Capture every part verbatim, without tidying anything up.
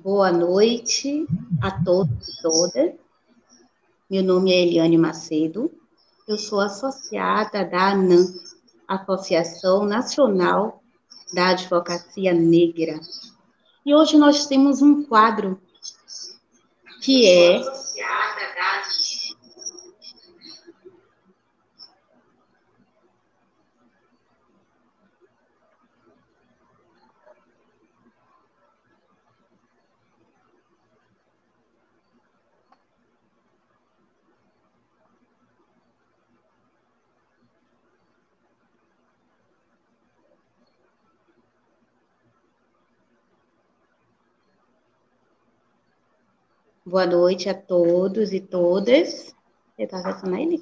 Boa noite a todos e todas. Meu nome é Eliane Macedo. Eu sou associada da ANAM, Associação Nacional da Advocacia Negra. E hoje nós temos um quadro que é Boa noite a todos e todas. Você está vendo ele?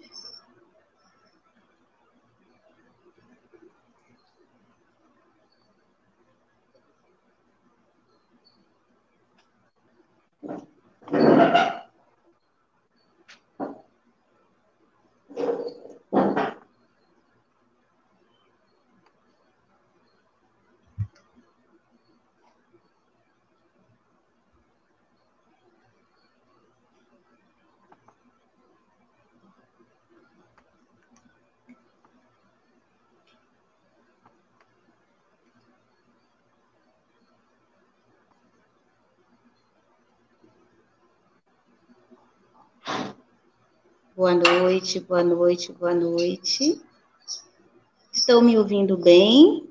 Boa noite, boa noite, boa noite. Estão me ouvindo bem?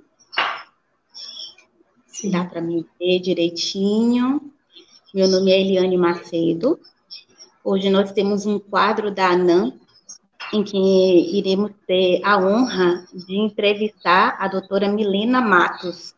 Sim. Dá para me ver direitinho. Meu nome é Eliane Macedo. Hoje nós temos um quadro da ANAM, em que iremos ter a honra de entrevistar a doutora Milena Matos.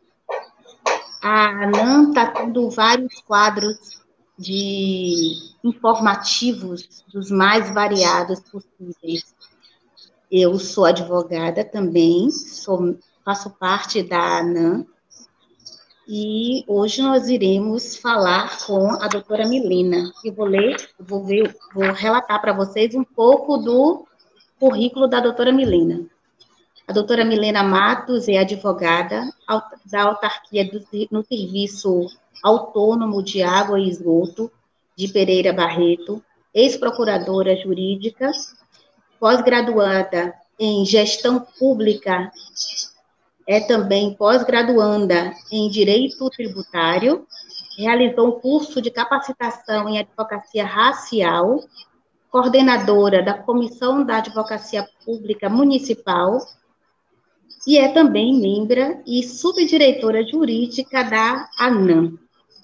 A ANAM está tendo vários quadros de informativos dos mais variados possíveis. Eu sou advogada também, sou, faço parte da ANAM, e hoje nós iremos falar com a doutora Milena. Eu vou ler, vou, ver, vou relatar para vocês um pouco do currículo da doutora Milena. A doutora Milena Matos é advogada da autarquia do, no Serviço Autônomo de Água e Esgoto de Pereira Barreto, ex-procuradora jurídica, pós-graduada em Gestão Pública, é também pós-graduanda em Direito Tributário, realizou um curso de capacitação em Advocacia Racial, coordenadora da Comissão da Advocacia Pública Municipal, e é também membro e subdiretora jurídica da ANAM.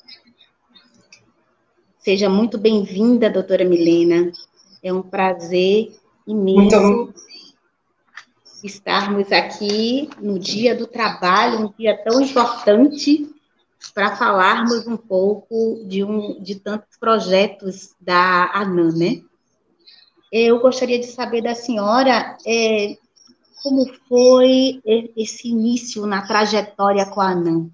Seja muito bem-vinda, doutora Milena. É um prazer imenso muito... estarmos aqui no Dia do Trabalho, um dia tão importante, para falarmos um pouco de, um, de tantos projetos da ANAM, né? Eu gostaria de saber da senhora... É, como foi esse início na trajetória com a ANAM?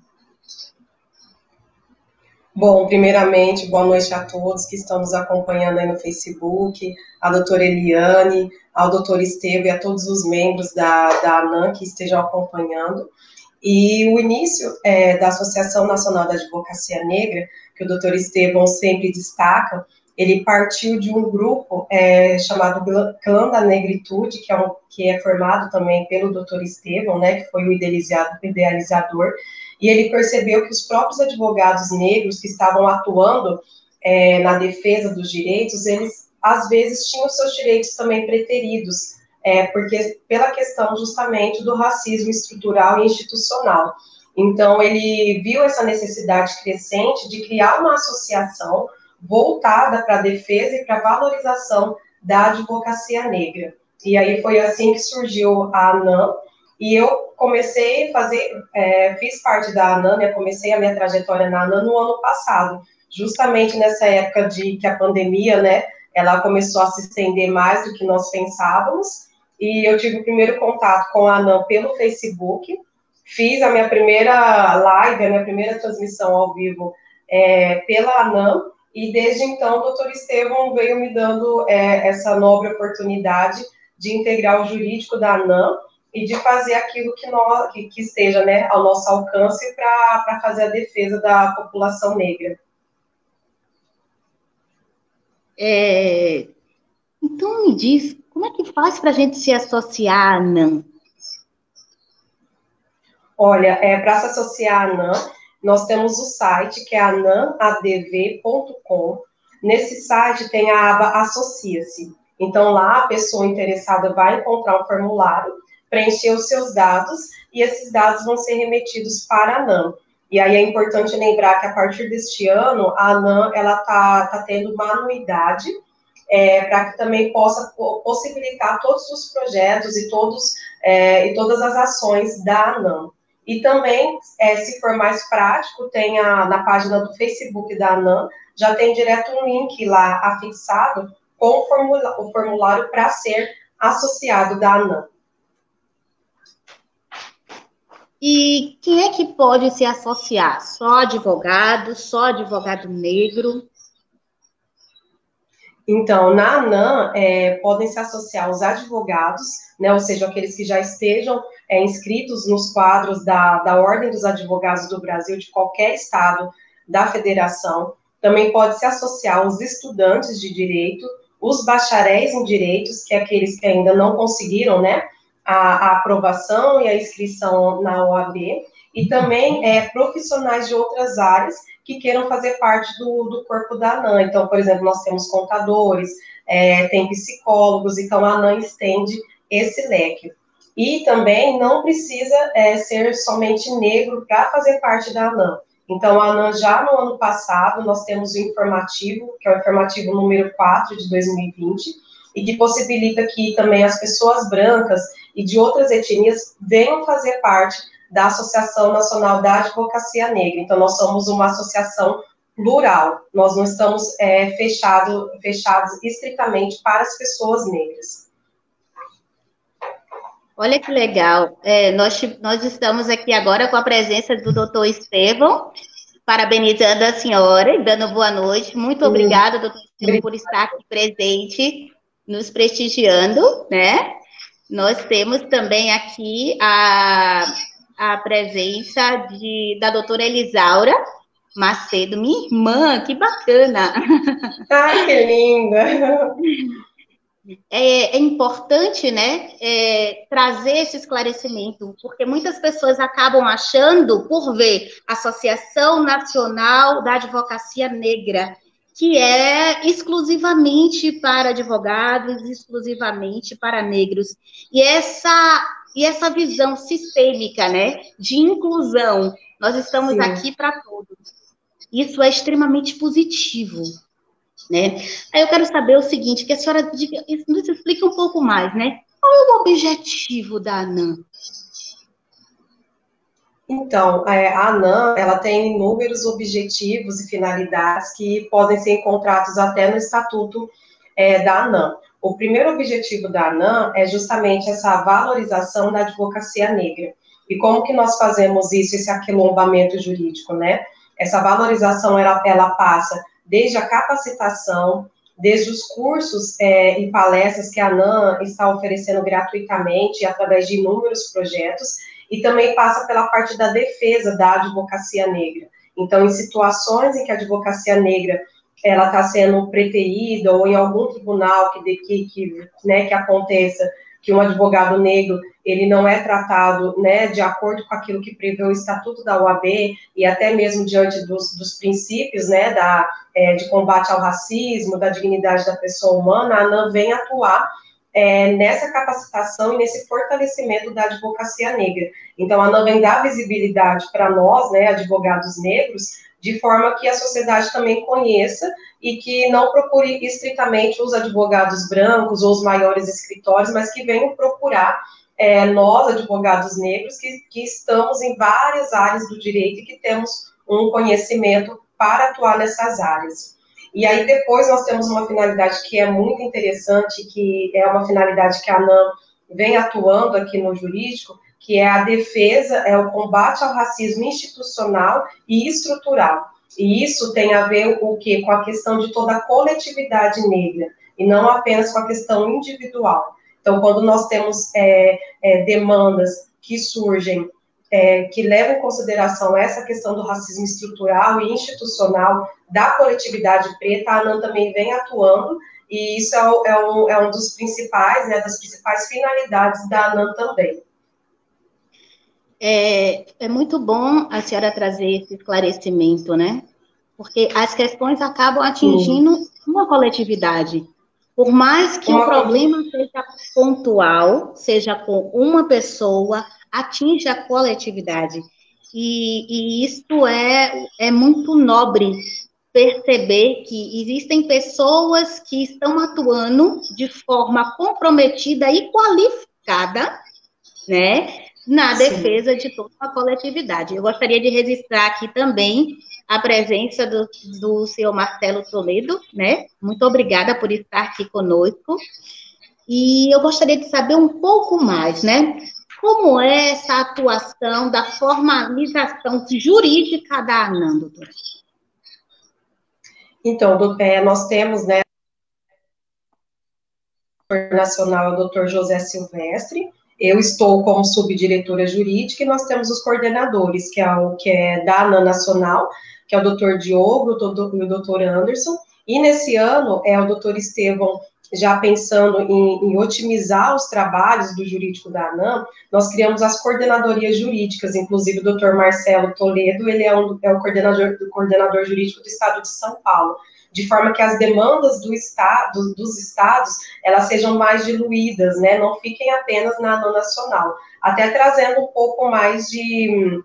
Bom, primeiramente, boa noite a todos que estão nos acompanhando aí no Facebook, a doutora Eliane, ao doutor Estevam e a todos os membros da, da ANAM que estejam acompanhando. E o início é, da Associação Nacional da Advocacia Negra, que o doutor Estevam sempre destaca, ele partiu de um grupo é, chamado Clã da Negritude, que é, um, que é formado também pelo doutor Estevam, né, que foi o idealizador, e ele percebeu que os próprios advogados negros que estavam atuando é, na defesa dos direitos, eles, às vezes, tinham seus direitos também preteridos, é, porque pela questão justamente do racismo estrutural e institucional. Então, ele viu essa necessidade crescente de criar uma associação voltada para a defesa e para a valorização da advocacia negra. E aí foi assim que surgiu a ANAM, e eu comecei a fazer, é, fiz parte da ANAM, né, comecei a minha trajetória na ANAM no ano passado, justamente nessa época de que a pandemia, né, ela começou a se estender mais do que nós pensávamos, e eu tive o primeiro contato com a ANAM pelo Facebook, fiz a minha primeira live, a minha primeira transmissão ao vivo é, pela ANAM, e desde então o doutor Estevam veio me dando é, essa nobre oportunidade de integrar o jurídico da ANAM e de fazer aquilo que, nós, que, que esteja, né, ao nosso alcance para fazer a defesa da população negra. É, então, me diz, como é que faz para a gente se associar à ANAM? Olha, é, para se associar à ANAM, nós temos o site, que é anam a d v ponto com. Nesse site tem a aba Associa-se. Então, lá a pessoa interessada vai encontrar um formulário, preencher os seus dados, e esses dados vão ser remetidos para a ANAM. E aí é importante lembrar que, a partir deste ano, a ANAM está tá tendo uma anuidade, é, para que também possa possibilitar todos os projetos e, todos, é, e todas as ações da ANAM. E também, é, se for mais prático, tem a, na página do Facebook da ANAM, já tem direto um link lá afixado com o formulário, o formulário para ser associado da ANAM. E quem é que pode se associar? Só advogado, só advogado negro? Então, na ANAM, é, podem se associar os advogados, né, ou seja, aqueles que já estejam é, inscritos nos quadros da, da Ordem dos Advogados do Brasil, de qualquer estado da federação. Também pode se associar os estudantes de direito, os bacharéis em direitos, que é aqueles que ainda não conseguiram, né, a, a aprovação e a inscrição na O A B, e também é, profissionais de outras áreas que queiram fazer parte do, do corpo da ANAM. Então, por exemplo, nós temos contadores, é, tem psicólogos, então a ANAM estende esse leque. E também não precisa é, ser somente negro para fazer parte da ANAM. Então, a ANAM, já no ano passado, nós temos o informativo, que é o informativo número quatro de dois mil e vinte, e que possibilita que também as pessoas brancas e de outras etnias venham fazer parte da Associação Nacional da Advocacia Negra. Então, nós somos uma associação plural, nós não estamos é, fechado, fechados estritamente para as pessoas negras. Olha que legal. É, nós, nós estamos aqui agora com a presença do doutor Estevão, parabenizando a senhora e dando boa noite. Muito obrigada, doutor Estevão, por estar aqui presente, nos prestigiando, né? Nós temos também aqui a, a presença de, da doutora Elisaura Macedo, minha irmã, que bacana! Ai, que linda! É, é importante, né, é, trazer esse esclarecimento, porque muitas pessoas acabam achando, por ver Associação Nacional da Advocacia Negra, que é exclusivamente para advogados, exclusivamente para negros. E essa, e essa visão sistêmica, né, de inclusão, nós estamos Sim. aqui para todos. Isso é extremamente positivo, né? Aí eu quero saber o seguinte, que a senhora diga, nos explica um pouco mais, né? Qual é o objetivo da ANAM? Então, a ANAM, ela tem inúmeros objetivos e finalidades que podem ser encontrados até no Estatuto é, da ANAM. O primeiro objetivo da ANAM é justamente essa valorização da advocacia negra. E como que nós fazemos isso, esse aquilombamento jurídico, né? Essa valorização, ela, ela passa desde a capacitação, desde os cursos é, e palestras que a ANAM está oferecendo gratuitamente através de inúmeros projetos, e também passa pela parte da defesa da advocacia negra. Então, em situações em que a advocacia negra ela está sendo preterida, ou em algum tribunal que, que, que, né, que aconteça que um advogado negro ele não é tratado, né, de acordo com aquilo que prevê o Estatuto da O A B, e até mesmo diante dos, dos princípios, né, da, é, de combate ao racismo, da dignidade da pessoa humana, a ANAM vem atuar é, nessa capacitação e nesse fortalecimento da advocacia negra. Então, a ANAM vem dar visibilidade para nós, né, advogados negros, de forma que a sociedade também conheça e que não procure estritamente os advogados brancos ou os maiores escritórios, mas que venham procurar é, nós, advogados negros, que, que estamos em várias áreas do direito e que temos um conhecimento para atuar nessas áreas. E aí depois nós temos uma finalidade que é muito interessante, que é uma finalidade que a ANAM vem atuando aqui no jurídico, que é a defesa, é o combate ao racismo institucional e estrutural. E isso tem a ver o quê? Com a questão de toda a coletividade negra, e não apenas com a questão individual. Então, quando nós temos é, é, demandas que surgem é, que leva em consideração essa questão do racismo estrutural e institucional da coletividade preta, a ANAM também vem atuando, e isso é, é, um, é um dos principais, né, das principais finalidades da ANAM também. É, é muito bom a senhora trazer esse esclarecimento, né? Porque as questões acabam atingindo Sim. uma coletividade. Por mais que uma... o problema seja pontual, seja com uma pessoa, atinge a coletividade. E, e isso é, é muito nobre, perceber que existem pessoas que estão atuando de forma comprometida e qualificada, né? Na defesa Sim. de toda a coletividade. Eu gostaria de registrar aqui também a presença do, do senhor Marcelo Toledo, né? Muito obrigada por estar aqui conosco. E eu gostaria de saber um pouco mais, né? Como é essa atuação da formalização jurídica da ANAM, doutora? Então, é, nós temos, né, o nacional é o doutor José Silvestre. Eu estou como subdiretora jurídica e nós temos os coordenadores, que é o que é da ANAM Nacional, que é o doutor Diogo e o doutor Anderson. E nesse ano é o doutor Estevão, já pensando em, em otimizar os trabalhos do jurídico da ANAM, nós criamos as coordenadorias jurídicas, inclusive o doutor Marcelo Toledo, ele é, um, é o coordenador, o coordenador jurídico do estado de São Paulo, de forma que as demandas do estado, dos estados, elas sejam mais diluídas, né, não fiquem apenas na ANAM nacional, até trazendo um pouco mais de,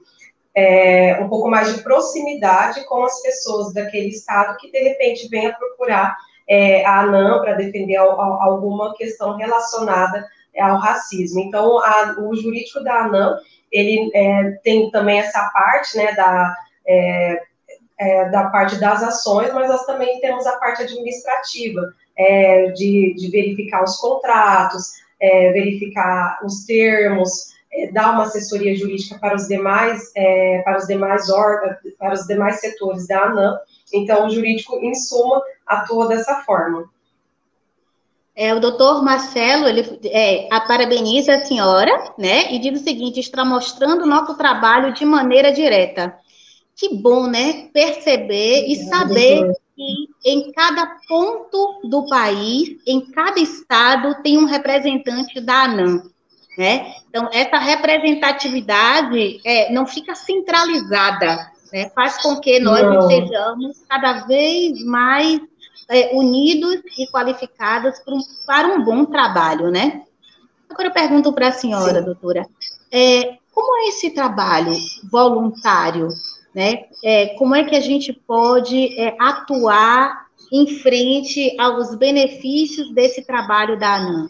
é, um pouco mais de proximidade com as pessoas daquele estado que, de repente, venha procurar é, a ANAM para defender a, a, alguma questão relacionada ao racismo. Então, a, o jurídico da ANAM, ele é, tem também essa parte, né, da... É, É, da parte das ações, mas nós também temos a parte administrativa, é, de, de verificar os contratos, é, verificar os termos, é, dar uma assessoria jurídica para os demais, é, para os demais órgãos, para os demais setores da ANAM. Então, o jurídico, em suma, atua dessa forma. É, o doutor Marcelo, ele é, a parabeniza a senhora, né, e diz o seguinte: está mostrando o nosso trabalho de maneira direta. Que bom, né? Perceber e saber que em cada ponto do país, em cada estado, tem um representante da ANAM, né? Então, essa representatividade é, não fica centralizada, né? Faz com que nós não. estejamos cada vez mais é, unidos e qualificados para um, para um bom trabalho, né? Agora eu pergunto para a senhora, Sim. doutora, é, como é esse trabalho voluntário? Né? É, como é que a gente pode é, atuar em frente aos benefícios desse trabalho da ANAM?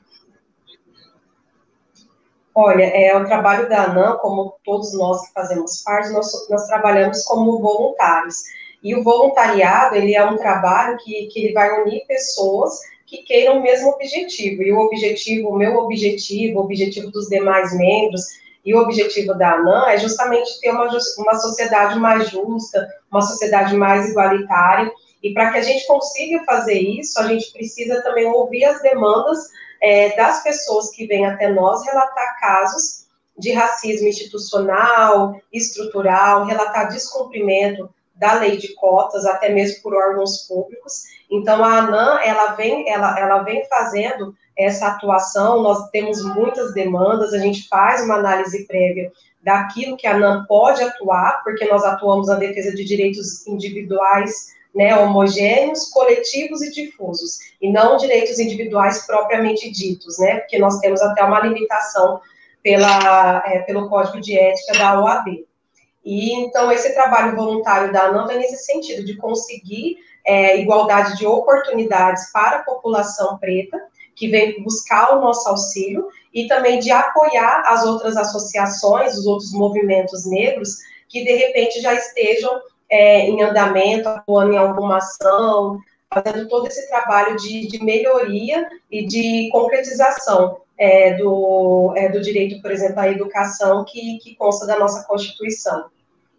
Olha, é, o trabalho da ANAM, como todos nós que fazemos parte, nós, nós trabalhamos como voluntários. E o voluntariado, ele é um trabalho que, que ele vai unir pessoas que queiram o mesmo objetivo. E o objetivo, o meu objetivo, o objetivo dos demais membros, e o objetivo da ANAM é justamente ter uma, uma sociedade mais justa, uma sociedade mais igualitária, e para que a gente consiga fazer isso, a gente precisa também ouvir as demandas é, das pessoas que vêm até nós relatar casos de racismo institucional, estrutural, relatar descumprimento da lei de cotas, até mesmo por órgãos públicos. Então, a ANAM, ela vem, ela, ela vem fazendo essa atuação, nós temos muitas demandas, a gente faz uma análise prévia daquilo que a ANAM pode atuar, porque nós atuamos na defesa de direitos individuais, né, homogêneos, coletivos e difusos, e não direitos individuais propriamente ditos, né, porque nós temos até uma limitação pela, é, pelo Código de Ética da O A B. E, então, esse trabalho voluntário da ANAM vem nesse sentido, de conseguir é, igualdade de oportunidades para a população preta, que vem buscar o nosso auxílio, e também de apoiar as outras associações, os outros movimentos negros, que de repente já estejam é, em andamento, atuando em alguma ação, fazendo todo esse trabalho de, de melhoria e de concretização é, do, é, do direito, por exemplo, à educação, que, que consta da nossa Constituição.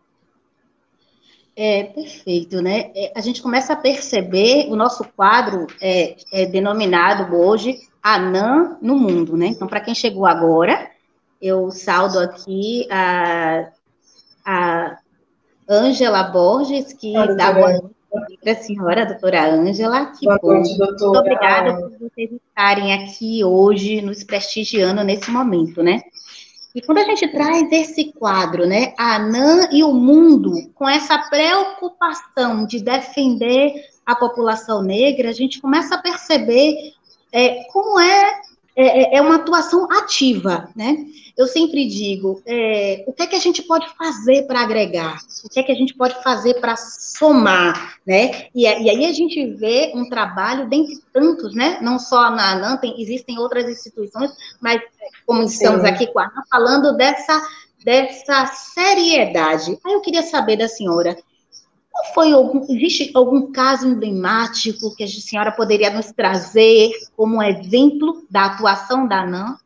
É, perfeito, né? É, a gente começa a perceber, o nosso quadro é, é denominado hoje ANAM no mundo, né? Então, para quem chegou agora, Eu saldo aqui a, a Ângela Borges, que A dá boa doutora, noite para a senhora, a doutora Ângela. Que boa bom. noite, Muito doutora. obrigada Ai, por vocês estarem aqui hoje, nos prestigiando nesse momento, né? E quando a gente traz esse quadro, né, a ANAM e o mundo, com essa preocupação de defender a população negra, a gente começa a perceber é, como é, é, é uma atuação ativa, né? Eu sempre digo, é, o que é que a gente pode fazer para agregar? O que é que a gente pode fazer para somar, né? E, e aí a gente vê um trabalho dentre tantos, né? Não só na ANAM, tem, existem outras instituições, mas como estamos sim. aqui com a Ana, falando dessa, dessa seriedade. Aí eu queria saber da senhora, qual foi algum, existe algum caso emblemático que a senhora poderia nos trazer como exemplo da atuação da ANAM?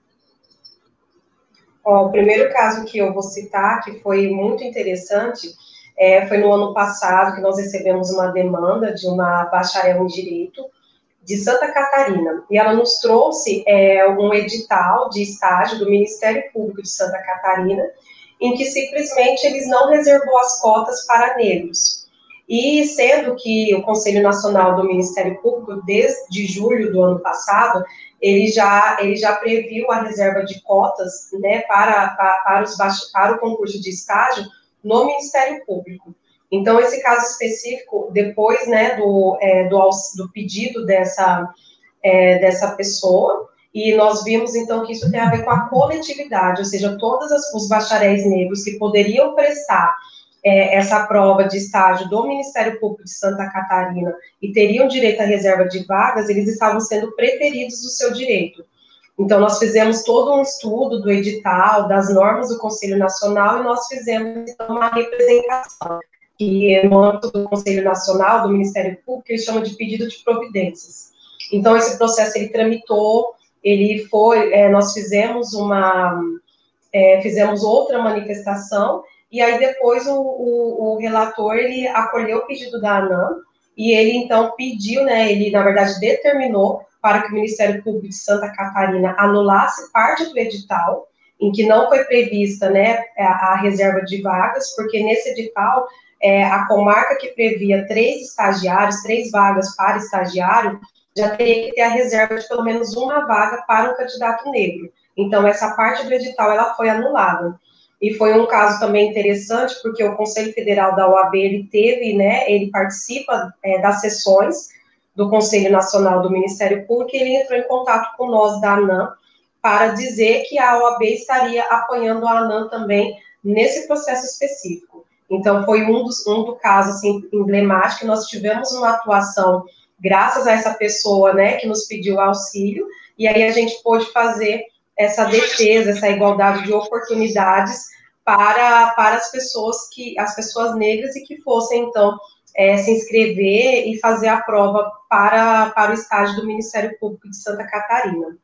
Ó, o primeiro caso que eu vou citar, que foi muito interessante, é, foi no ano passado que nós recebemos uma demanda de uma bacharel em Direito de Santa Catarina, e ela nos trouxe é, um edital de estágio do Ministério Público de Santa Catarina, em que simplesmente eles não reservou as cotas para negros. E sendo que o Conselho Nacional do Ministério Público, desde julho do ano passado, ele já, ele já previu a reserva de cotas, né, para, para, para, os, para o concurso de estágio no Ministério Público. Então, esse caso específico, depois, né, do, é, do, do pedido dessa, é, dessa pessoa, e nós vimos, então, que isso tem a ver com a coletividade, ou seja, todos os bacharéis negros que poderiam prestar é, essa prova de estágio do Ministério Público de Santa Catarina e teriam direito à reserva de vagas, eles estavam sendo preteridos do seu direito. Então, nós fizemos todo um estudo do edital, das normas do Conselho Nacional, e nós fizemos, então, uma representação, que no âmbito do Conselho Nacional, do Ministério Público, eles chamam de pedido de providências. Então, esse processo, ele tramitou, ele foi, é, nós fizemos uma, é, fizemos outra manifestação, e aí depois o, o, o relator, ele acolheu o pedido da ANAM, e ele, então, pediu, né, ele, na verdade, determinou para que o Ministério Público de Santa Catarina anulasse parte do edital, em que não foi prevista, né, a, a reserva de vagas, porque nesse edital, é, a comarca que previa três estagiários, três vagas para estagiário, já teria que ter a reserva de pelo menos uma vaga para um candidato negro. Então, essa parte do edital, ela foi anulada. E foi um caso também interessante, porque o Conselho Federal da O A B, ele teve, né, ele participa é, das sessões do Conselho Nacional do Ministério Público, e ele entrou em contato com nós da ANAM para dizer que a O A B estaria apoiando a ANAM também nesse processo específico. Então, foi um dos um do caso, assim, emblemático, que nós tivemos uma atuação graças a essa pessoa, né, que nos pediu auxílio, e aí a gente pôde fazer essa defesa, essa igualdade de oportunidades para, para as pessoas que, as pessoas negras, e que fossem, então, é, se inscrever e fazer a prova para, para o estágio do Ministério Público de Santa Catarina.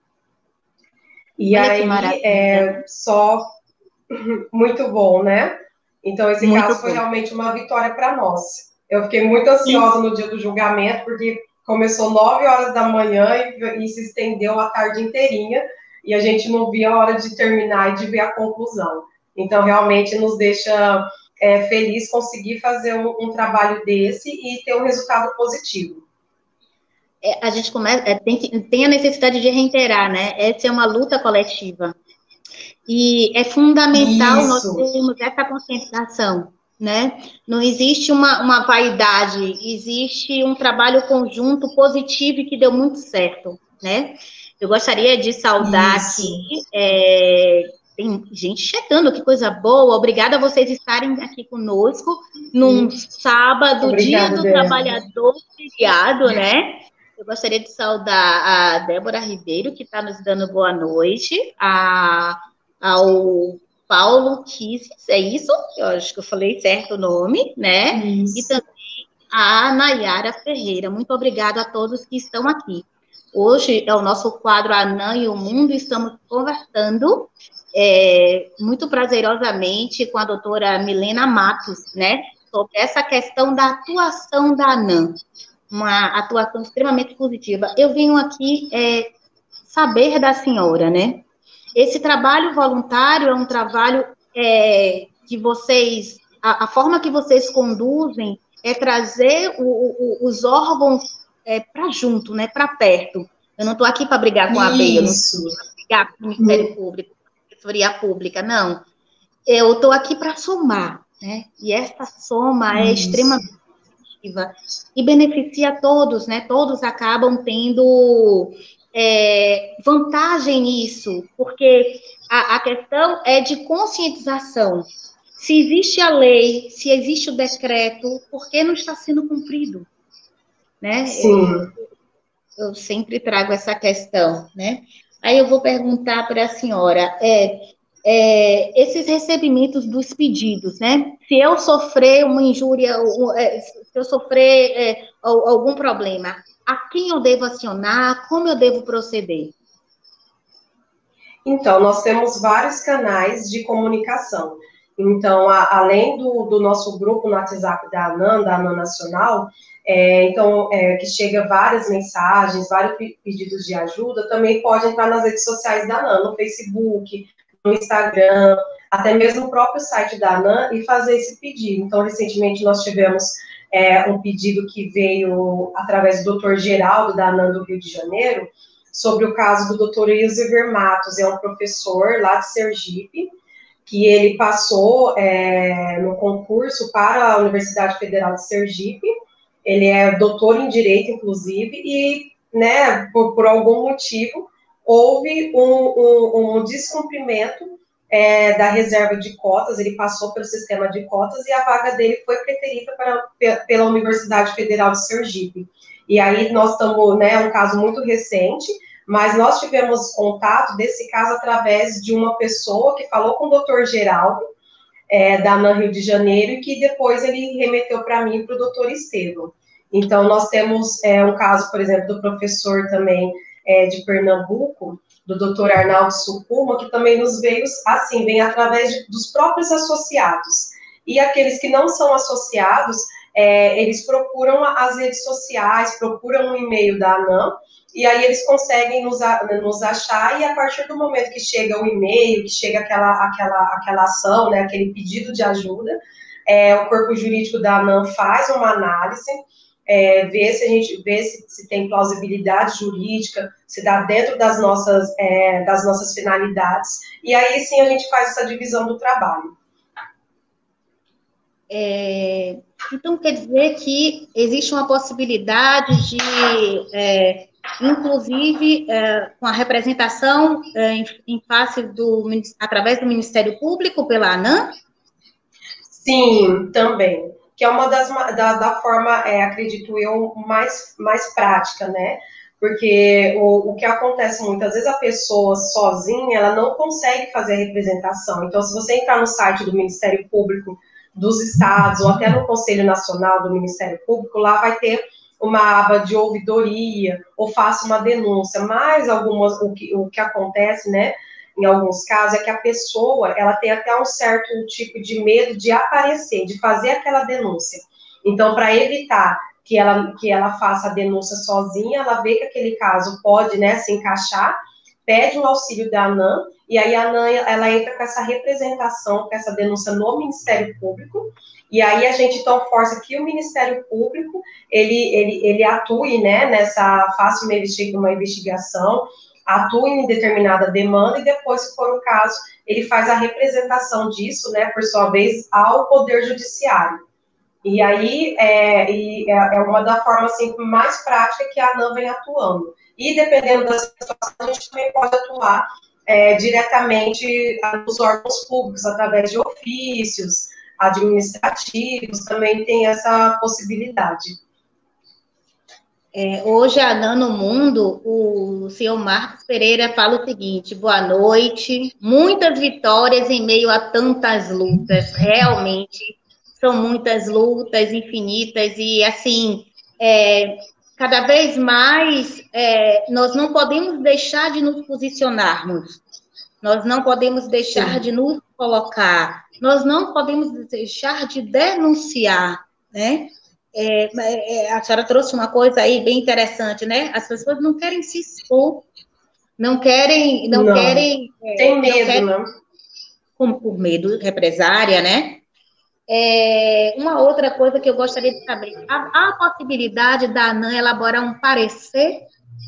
E Olha que aí, maravilha. é, só, muito bom, né? Então, esse Muito caso foi bom. realmente uma vitória para nós. Eu fiquei muito ansiosa no dia do julgamento, porque começou nove horas da manhã e, e se estendeu a tarde inteirinha, e a gente não via a hora de terminar e de ver a conclusão. Então, realmente nos deixa é, feliz conseguir fazer um, um trabalho desse e ter um resultado positivo. É, a gente começa, é, tem, tem a necessidade de reiterar, né? Essa é uma luta coletiva. E é fundamental nós Isso. termos essa conscientização, né? Não existe uma, uma vaidade, existe um trabalho conjunto positivo e que deu muito certo, né? Eu gostaria de saudar Isso. aqui, é, tem gente chegando, que coisa boa, obrigada a vocês estarem aqui conosco num sábado, Obrigada, dia do Débora. trabalhador, feriado, né? Eu gostaria de saudar a Débora Ribeiro, que está nos dando boa noite, a ao Paulo Kisses, é isso? Eu acho que eu falei certo o nome, né? Isso. E também a Nayara Ferreira. Muito obrigada a todos que estão aqui. Hoje é o nosso quadro ANAM e o Mundo, estamos conversando é, muito prazerosamente com a doutora Milena Matos, né? Sobre essa questão da atuação da ANAM, uma atuação extremamente positiva. Eu venho aqui é, saber da senhora, né? esse trabalho voluntário é um trabalho é, que vocês, a, a forma que vocês conduzem é trazer o, o, os órgãos é, para junto, né, para perto. Eu não estou aqui para brigar com a ABEI, eu não estou aqui para brigar com o Ministério Público, com a Defensoria Pública, não. Eu estou aqui para somar, né? E essa soma é Isso. extremamente positiva e beneficia todos, né? Todos acabam tendo é, vantagem nisso, porque a, a questão é de conscientização. Se existe a lei, se existe o decreto, por que não está sendo cumprido? Né? Sim. Eu, eu sempre trago essa questão, né? Aí eu vou perguntar para a senhora, é, é, esses recebimentos dos pedidos, né? Se eu sofrer uma injúria, se eu sofrer é, algum problema, a quem eu devo acionar, como eu devo proceder? Então, nós temos vários canais de comunicação. Então, a, além do, do nosso grupo no WhatsApp da ANAN, da ANAN Nacional, é, então, é, que chega várias mensagens, vários pedidos de ajuda, também pode entrar nas redes sociais da ANAN, no Facebook, no Instagram, até mesmo no próprio site da ANAN, e fazer esse pedido. Então, recentemente nós tivemos é, um pedido que veio através do doutor Geraldo, da ANAN do Rio de Janeiro, sobre o caso do doutor Ilsever Matos, é um professor lá de Sergipe, que ele passou é, no concurso para a Universidade Federal de Sergipe, ele é doutor em Direito, inclusive, e, né, por, por algum motivo, houve um, um, um descumprimento é, da reserva de cotas, ele passou pelo sistema de cotas e a vaga dele foi preterida para, pela Universidade Federal de Sergipe. E aí nós estamos, né, é um caso muito recente, mas nós tivemos contato desse caso através de uma pessoa que falou com o doutor Geraldo, é, da ANAN Rio de Janeiro, e que depois ele remeteu para mim e para o doutor Estevam. Então, nós temos é, um caso, por exemplo, do professor também é, de Pernambuco, do doutor Arnaldo Sucuma, que também nos veio, assim, vem através de, dos próprios associados. E aqueles que não são associados, é, eles procuram as redes sociais, procuram o e-mail da ANAN, e aí eles conseguem nos, nos achar, e a partir do momento que chega o e-mail, que chega aquela, aquela, aquela ação, né, aquele pedido de ajuda, é, o corpo jurídico da ANAN faz uma análise, é, vê se a gente vê se, se tem plausibilidade jurídica, se dá dentro das nossas, é, das nossas finalidades, e aí sim a gente faz essa divisão do trabalho. É, então, quer dizer que existe uma possibilidade de, é, inclusive, é, com a representação é, em, em face do, através do Ministério Público pela ANAN? Sim, também. Que é uma das, da, da forma, é, acredito eu, mais, mais prática, né? Porque o, o que acontece muitas vezes, a pessoa sozinha, ela não consegue fazer a representação. Então, se você entrar no site do Ministério Público dos estados, ou até no Conselho Nacional do Ministério Público, lá vai ter uma aba de ouvidoria, ou faça uma denúncia, mas algumas, o que, o que acontece, né, em alguns casos, é que a pessoa, ela tem até um certo tipo de medo de aparecer, de fazer aquela denúncia. Então, para evitar que ela, que ela faça a denúncia sozinha, ela vê que aquele caso pode, né, se encaixar, pede o auxílio da ANAN, e aí a ANAN, ela entra com essa representação, com essa denúncia no Ministério Público, e aí a gente então força que o Ministério Público, ele, ele, ele atue, né, nessa, faça uma investigação, atue em determinada demanda, e depois, se for o caso, ele faz a representação disso, né, por sua vez, ao Poder Judiciário. E aí, é, e é uma da formas assim, mais prática que a ANAN vem atuando. E, dependendo da situação, a gente também pode atuar é, diretamente nos órgãos públicos, através de ofícios administrativos, também tem essa possibilidade. É, hoje, a ANAN no Mundo, o senhor Marcos Pereira fala o seguinte: boa noite, muitas vitórias em meio a tantas lutas, realmente são muitas lutas infinitas, e assim, é, cada vez mais é, nós não podemos deixar de nos posicionarmos, nós não podemos deixar Sim. de nos colocar, nós não podemos deixar de denunciar, né? É, é, a senhora trouxe uma coisa aí bem interessante, né? As pessoas não querem se expor, não querem, não, não. querem... Tem medo, não querem, né? Por, por medo, represária, né? É, uma outra coisa que eu gostaria de saber, há, há a possibilidade da ANAM elaborar um parecer?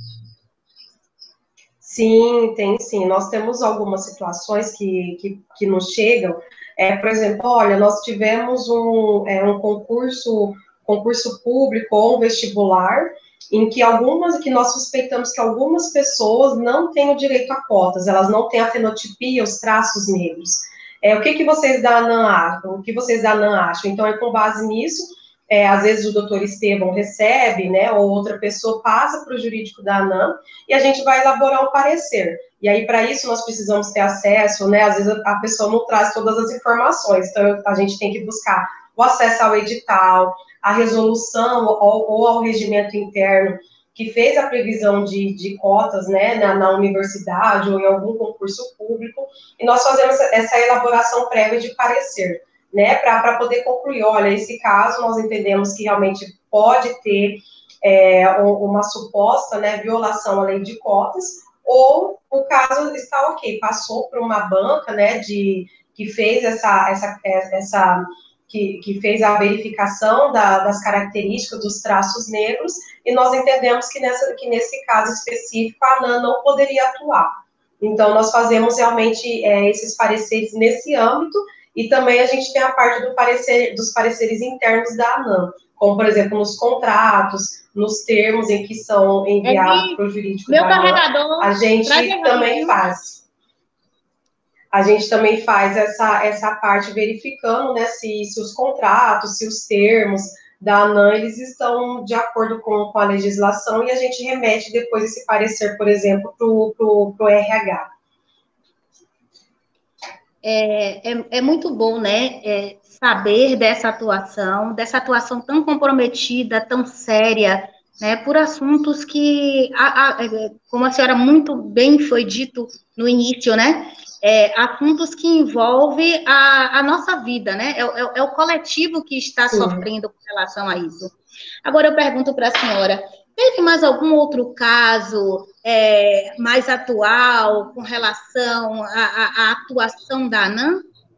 Sim, tem sim. Nós temos algumas situações que, que, que nos chegam. É, por exemplo, olha, nós tivemos um, é, um concurso, concurso público ou um vestibular em que algumas, que nós suspeitamos que algumas pessoas não têm o direito a cotas, elas não têm a fenotipia, os traços negros. É, o que, que vocês da ANAM acham? O que vocês da ANAM acham? Então, é com base nisso, é, às vezes o doutor Estevão recebe, né, ou outra pessoa passa para o jurídico da ANAM, e a gente vai elaborar um parecer. E aí, para isso, nós precisamos ter acesso, né? Às vezes a pessoa não traz todas as informações, então a gente tem que buscar o acesso ao edital, a resolução ou, ou ao regimento interno que fez a previsão de, de cotas, né, na, na universidade ou em algum concurso público, e nós fazemos essa elaboração prévia de parecer, né, para poder concluir, olha, esse caso nós entendemos que realmente pode ter é, uma suposta, né, violação à lei de cotas, ou o caso está ok, passou por uma banca, né, de, que fez essa, essa, essa que, que fez a verificação da, das características dos traços negros, e nós entendemos que, nessa, que nesse caso específico a ANAM não poderia atuar. Então, nós fazemos realmente é, esses pareceres nesse âmbito, e também a gente tem a parte do parecer, dos pareceres internos da ANAM, como, por exemplo, nos contratos, nos termos em que são enviados É para o jurídico meu da carregador, ANAM, a gente também faz. A gente também faz essa, essa parte verificando, né, se, se os contratos, se os termos da ANAM, eles estão de acordo com, com a legislação, e a gente remete depois esse parecer, por exemplo, para o R H. É, é, é muito bom, né, é, saber dessa atuação, dessa atuação tão comprometida, tão séria, né, por assuntos que, a, a, como a senhora muito bem foi dito no início, né, é, assuntos que envolvem a, a nossa vida, né, é, é, é o coletivo que está Sim. sofrendo com relação a isso. Agora eu pergunto para a senhora, teve mais algum outro caso é, mais atual com relação à, à atuação da ANAM?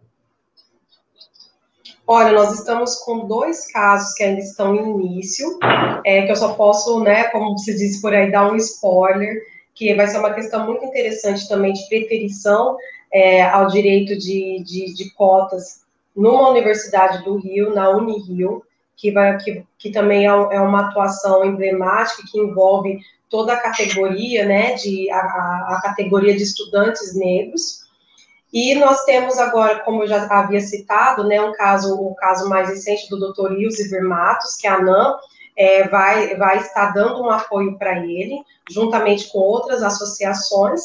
Olha, nós estamos com dois casos que ainda estão em início, é, que eu só posso, né, como se diz por aí, dar um spoiler, que vai ser uma questão muito interessante também de preterição é, ao direito de, de, de cotas numa universidade do Rio, na Unirio, que, vai, que, que também é, é uma atuação emblemática que envolve toda a categoria, né, de, a, a categoria de estudantes negros. E nós temos agora, como eu já havia citado, né, um caso, o caso mais recente do doutor Ilziver Matos, que a ANAM é, vai, vai estar dando um apoio para ele, juntamente com outras associações,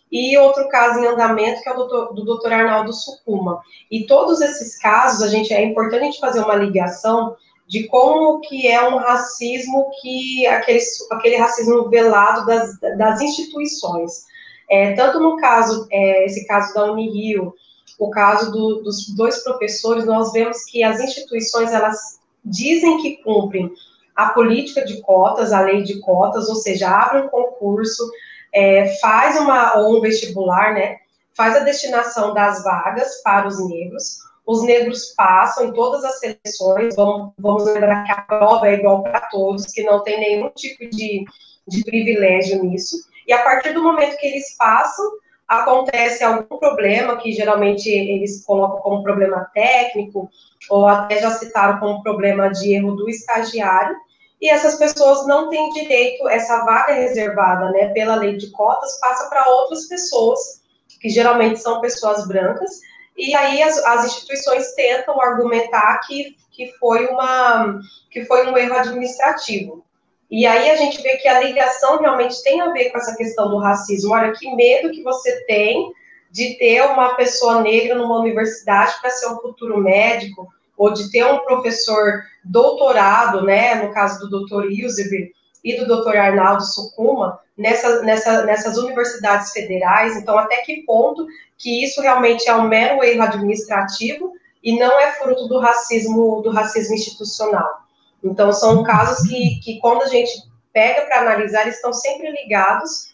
e outro caso em andamento, que é o doutor, do doutor Arnaldo Sucuma. E todos esses casos, a gente, é importante a gente fazer uma ligação de como que é um racismo, que aquele, aquele racismo velado das, das instituições. É, tanto no caso, é, esse caso da Unirio, o caso do, dos dois professores, nós vemos que as instituições, elas dizem que cumprem a política de cotas, a lei de cotas, ou seja, abre um concurso, é, faz uma, ou um vestibular, né, faz a destinação das vagas para os negros, os negros passam em todas as seleções, vamos, vamos lembrar que a prova é igual para todos, que não tem nenhum tipo de, de privilégio nisso, e a partir do momento que eles passam, acontece algum problema, que geralmente eles colocam como problema técnico, ou até já citaram como problema de erro do estagiário, e essas pessoas não têm direito, essa vaga reservada, né, pela lei de cotas, passa para outras pessoas, que geralmente são pessoas brancas, e aí as, as instituições tentam argumentar que, que, foi uma, que foi um erro administrativo. E aí a gente vê que a ligação realmente tem a ver com essa questão do racismo. Olha, que medo que você tem de ter uma pessoa negra numa universidade para ser um futuro médico, ou de ter um professor doutorado, né, no caso do doutor Ilziver e do doutor Arnaldo Sucuma, nessa, nessa, nessas universidades federais. Então, até que ponto que isso realmente é um mero erro administrativo e não é fruto do racismo, do racismo institucional. Então, são casos que, que quando a gente pega para analisar, eles estão sempre ligados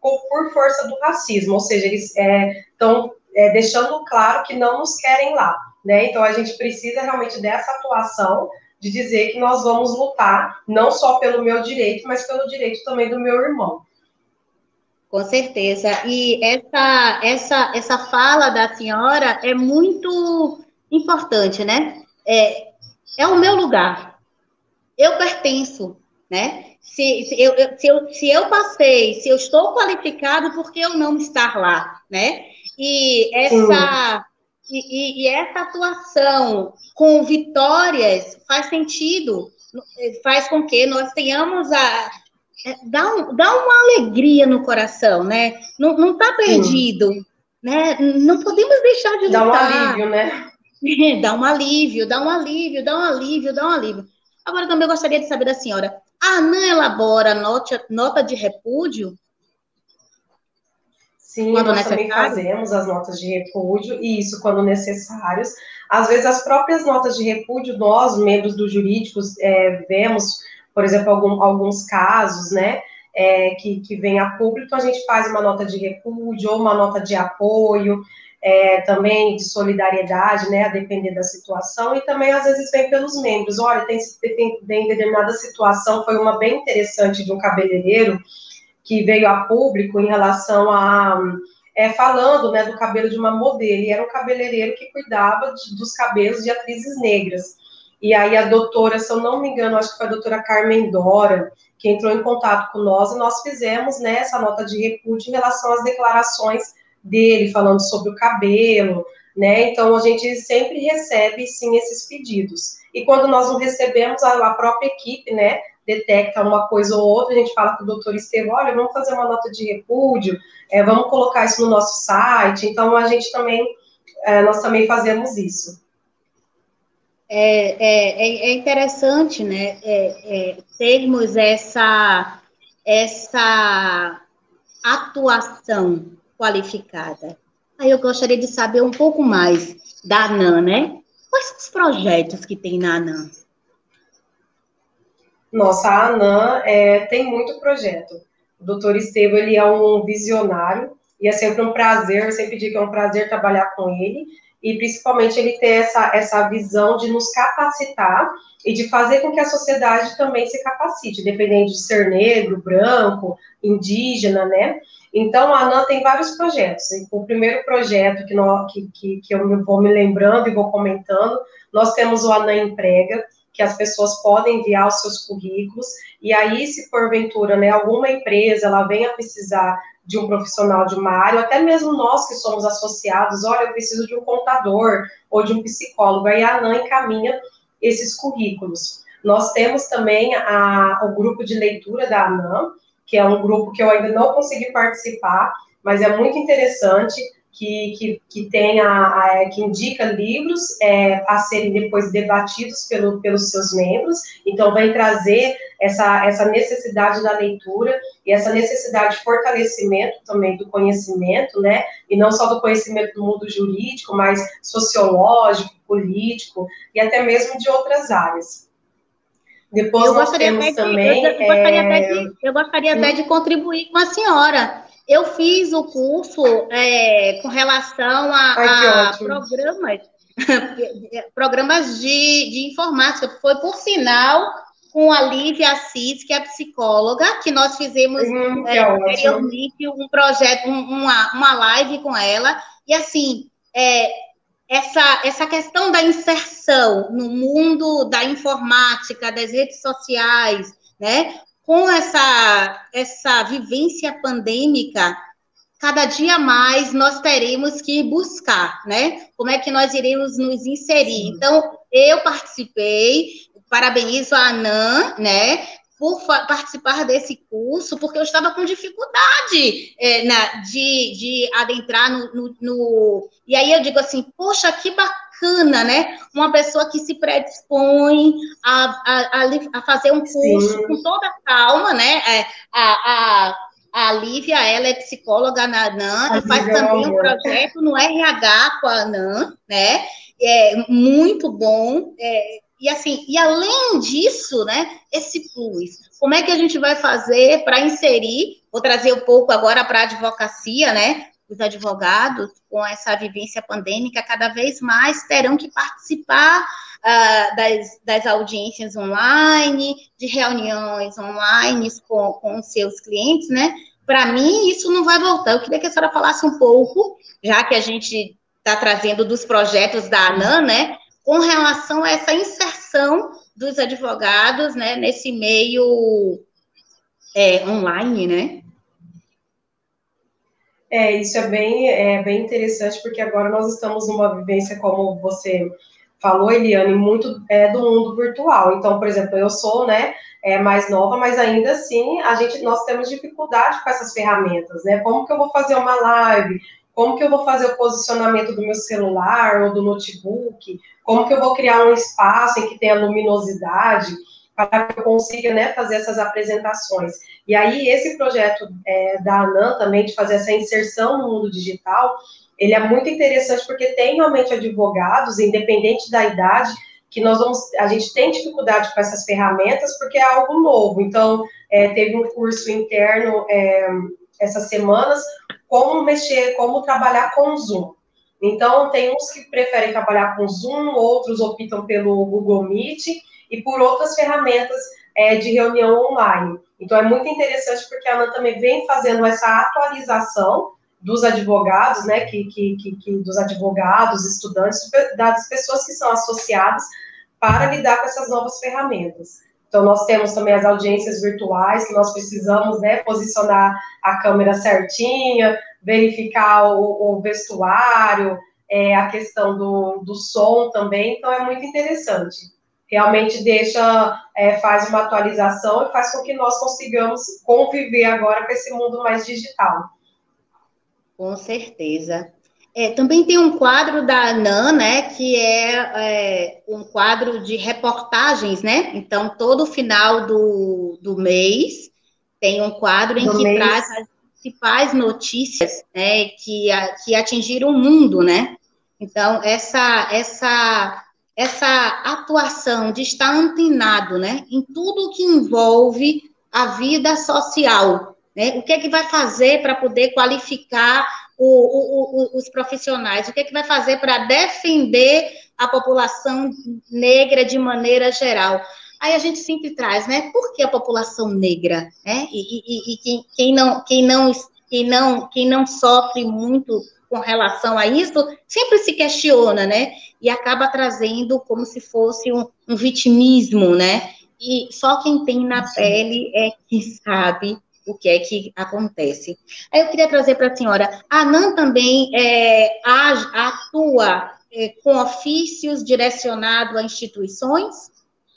por força do racismo, ou seja, eles estão é, é, deixando claro que não nos querem lá, né? Então, a gente precisa realmente dessa atuação de dizer que nós vamos lutar, não só pelo meu direito, mas pelo direito também do meu irmão. Com certeza. E essa, essa, essa fala da senhora é muito importante, né? É, é o meu lugar. Eu pertenço, né? Se, se, eu, se, eu, se eu passei, se eu estou qualificado, por que eu não estar lá, né? E essa, e, e, e essa atuação com vitórias faz sentido, faz com que nós tenhamos a... Dá, um, dá uma alegria no coração, né? Não, não tá perdido, Sim. né? Não podemos deixar de lutar. Dá um alívio, né? Dá um alívio, dá um alívio, dá um alívio, dá um alívio. Agora, também eu gostaria de saber da senhora, a ANAN elabora nota, nota de repúdio? Sim, quando nós necessário? Também fazemos as notas de repúdio, e isso quando necessários. Às vezes, as próprias notas de repúdio, nós, membros dos jurídicos, é, vemos, por exemplo, algum, alguns casos, né, é, que, que vem a público, então a gente faz uma nota de repúdio ou uma nota de apoio, é, também de solidariedade, né, a depender da situação, e também, às vezes, vem pelos membros. Olha, tem, tem, tem determinada situação, foi uma bem interessante de um cabeleireiro, que veio a público em relação a, é, falando, né, do cabelo de uma modelo, e era um cabeleireiro que cuidava de, dos cabelos de atrizes negras, e aí a doutora, se eu não me engano, acho que foi a doutora Carmen Dora, que entrou em contato com nós, e nós fizemos, né, essa nota de repúdio em relação às declarações dele, falando sobre o cabelo, né, então a gente sempre recebe, sim, esses pedidos, e quando nós não recebemos, a, a própria equipe, né, detecta uma coisa ou outra, a gente fala com o doutor Estevão, olha, vamos fazer uma nota de repúdio, é, vamos colocar isso no nosso site, então a gente também, é, nós também fazemos isso. É, é, é interessante, né, é, é, termos essa, essa atuação qualificada. Aí eu gostaria de saber um pouco mais da ANAN, né? Quais são os projetos que tem na ANAN? Nossa, a ANAN é, tem muito projeto. O doutor Estevão, ele é um visionário, e é sempre um prazer, eu sempre digo que é um prazer trabalhar com ele, e principalmente ele ter essa, essa visão de nos capacitar e de fazer com que a sociedade também se capacite, dependendo de ser negro, branco, indígena, né? Então, a ANAN tem vários projetos. O primeiro projeto que, nós, que, que, que eu vou me lembrando e vou comentando, nós temos o ANAN Emprega, que as pessoas podem enviar os seus currículos, e aí, se porventura, né, alguma empresa, ela venha precisar de um profissional de uma área, ou até mesmo nós que somos associados, olha, eu preciso de um contador, ou de um psicólogo, aí a ANAN encaminha esses currículos. Nós temos também a, o grupo de leitura da ANAN, que é um grupo que eu ainda não consegui participar, mas é muito interessante, que, que, que, tem a, a, que indica livros é, a serem depois debatidos pelo, pelos seus membros, então vai trazer essa, essa necessidade da leitura e essa necessidade de fortalecimento também do conhecimento, né, e não só do conhecimento do mundo jurídico, mas sociológico, político e até mesmo de outras áreas. Depois eu nós temos de, também... Eu, eu gostaria, é... até, de, eu gostaria até de contribuir com a senhora. Eu fiz o curso é, com relação a, Ai, a programas, programas de, de informática. Foi, por sinal, com a Lívia Assis, que é psicóloga, que nós fizemos hum, é, anteriormente um projeto, um, uma, uma live com ela. E, assim, é, essa, essa questão da inserção no mundo da informática, das redes sociais, né? Com essa, essa vivência pandêmica, cada dia mais nós teremos que buscar, né? Como é que nós iremos nos inserir. Sim. Então, eu participei, parabenizo a ANAN, né? Por participar desse curso, porque eu estava com dificuldade é, na, de, de adentrar no, no, no... E aí eu digo assim, poxa, que bacana, né? Uma pessoa que se predispõe a, a, a fazer um curso Sim. com toda calma, né? É, a, a, a Lívia, ela é psicóloga na ANAN a e faz também um projeto no R H com a ANAN, né? É muito bom, é, E assim, e além disso, né, esse plus, como é que a gente vai fazer para inserir, vou trazer um pouco agora para a advocacia, né, os advogados, com essa vivência pandêmica, cada vez mais terão que participar uh, das, das audiências online, de reuniões online com, com os seus clientes, né? Para mim, isso não vai voltar. Eu queria que a senhora falasse um pouco, já que a gente está trazendo dos projetos da ANAM, né, com relação a essa inserção dos advogados, né, nesse meio é, online, né? É, isso é bem, é bem interessante, porque agora nós estamos numa vivência, como você falou, Eliane, muito é, do mundo virtual. Então, por exemplo, eu sou, né, é, mais nova, mas ainda assim, a gente, nós temos dificuldade com essas ferramentas, né? Como que eu vou fazer uma live? Como que eu vou fazer o posicionamento do meu celular ou do notebook? Como que eu vou criar um espaço em que tenha luminosidade para que eu consiga, né, fazer essas apresentações? E aí, esse projeto é, da ANAM também, de fazer essa inserção no mundo digital, ele é muito interessante porque tem realmente advogados, independente da idade, que nós vamos, a gente tem dificuldade com essas ferramentas porque é algo novo. Então, é, teve um curso interno é, essas semanas, como mexer, como trabalhar com o Zoom. Então, tem uns que preferem trabalhar com Zoom, outros optam pelo Google Meet e por outras ferramentas é, de reunião online. Então, é muito interessante porque a ANAM também vem fazendo essa atualização dos advogados, né, que, que, que, que dos advogados, estudantes, das pessoas que são associadas para lidar com essas novas ferramentas. Então, nós temos também as audiências virtuais, que nós precisamos, né, posicionar a câmera certinha, verificar o, o vestuário, é, a questão do, do som também, então é muito interessante. Realmente deixa, é, faz uma atualização e faz com que nós consigamos conviver agora com esse mundo mais digital. Com certeza. É, também tem um quadro da ANAM, né, que é, é um quadro de reportagens, né? Então, todo final do, do mês tem um quadro em Do que mês. traz as principais notícias, né, que, que atingiram o mundo, né? Então, essa, essa, essa atuação de estar antenado, né, em tudo que envolve a vida social, né? O que é que vai fazer para poder qualificar o, o, o, os profissionais? O que é que vai fazer para defender a população negra de maneira geral? Aí a gente sempre traz, né? Por que a população negra? Né? E, e, e quem, quem, não, quem, não, quem, não, quem não sofre muito com relação a isso, sempre se questiona, né? E acaba trazendo como se fosse um, um vitimismo, né? E só quem tem na pele é que sabe o que é que acontece. Aí eu queria trazer para a senhora, a ANAM também é, atua é, com ofícios direcionados a instituições?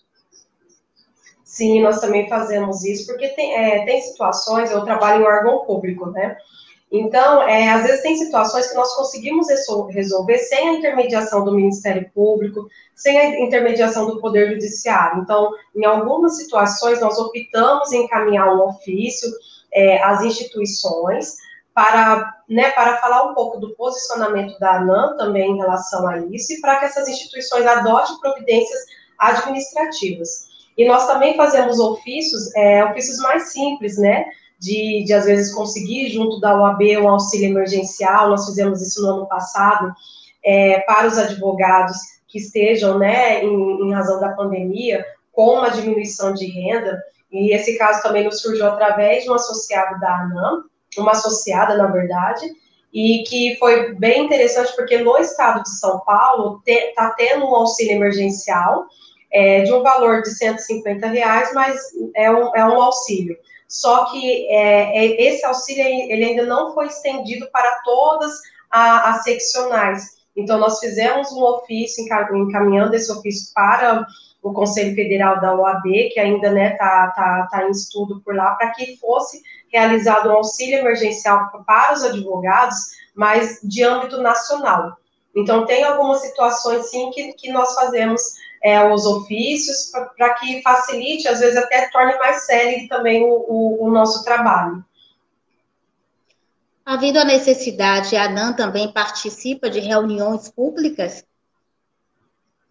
Sim, nós também fazemos isso, porque tem, é, tem situações, eu trabalho em órgão público, né? Então, é, às vezes tem situações que nós conseguimos resolver sem a intermediação do Ministério Público, sem a intermediação do Poder Judiciário. Então, em algumas situações, nós optamos em encaminhar um ofício é, às instituições para, né, para falar um pouco do posicionamento da ANAM também em relação a isso e para que essas instituições adotem providências administrativas. E nós também fazemos ofícios, é, ofícios mais simples, né? De, de, às vezes, conseguir, junto da O A B, um auxílio emergencial. Nós fizemos isso no ano passado, é, para os advogados que estejam, né, em, em razão da pandemia, com uma diminuição de renda. E esse caso também nos surgiu através de um associado da ANAM, uma associada, na verdade, e que foi bem interessante, porque no estado de São Paulo está te, tendo um auxílio emergencial, é, de um valor de cento e cinquenta reais, mas é um, é um auxílio. Só que é, esse auxílio ele ainda não foi estendido para todas a, as seccionais. Então, nós fizemos um ofício, encaminhando esse ofício para o Conselho Federal da O A B, que ainda está, né, tá, tá, tá em estudo por lá, para que fosse realizado um auxílio emergencial para os advogados, mas de âmbito nacional. Então, tem algumas situações, sim, que, que nós fazemos É, os ofícios, para que facilite, às vezes até torne mais sério também o, o, o nosso trabalho. Havendo a necessidade, a ANAM também participa de reuniões públicas?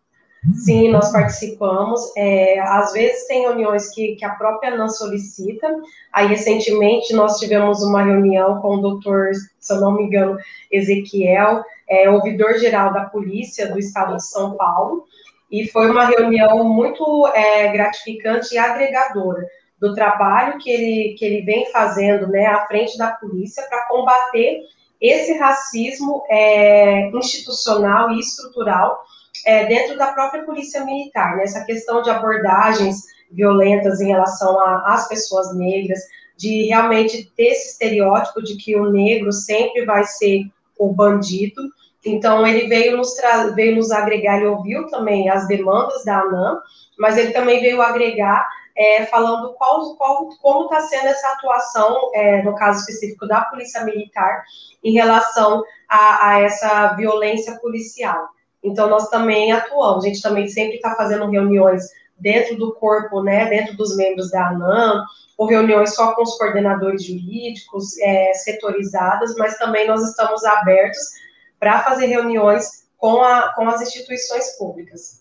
Sim, nós participamos. É, às vezes tem reuniões que, que a própria ANAN solicita. Aí, recentemente, nós tivemos uma reunião com o doutor, se eu não me engano, Ezequiel, é, ouvidor-geral da Polícia do Estado de São Paulo, e foi uma reunião muito é, gratificante e agregadora do trabalho que ele, que ele vem fazendo, né, à frente da polícia para combater esse racismo é, institucional e estrutural é, dentro da própria polícia militar, né? Essa questão de abordagens violentas em relação às pessoas negras, de realmente ter esse estereótipo de que o negro sempre vai ser o bandido. Então, ele veio nos, veio nos agregar, ele ouviu também as demandas da ANAN, mas ele também veio agregar é, falando qual, qual, como está sendo essa atuação, é, no caso específico da Polícia Militar, em relação a, a essa violência policial. Então, nós também atuamos, a gente também sempre está fazendo reuniões dentro do corpo, né, dentro dos membros da ANAN, ou reuniões só com os coordenadores jurídicos, é, setorizadas, mas também nós estamos abertos para fazer reuniões com, a, com as instituições públicas.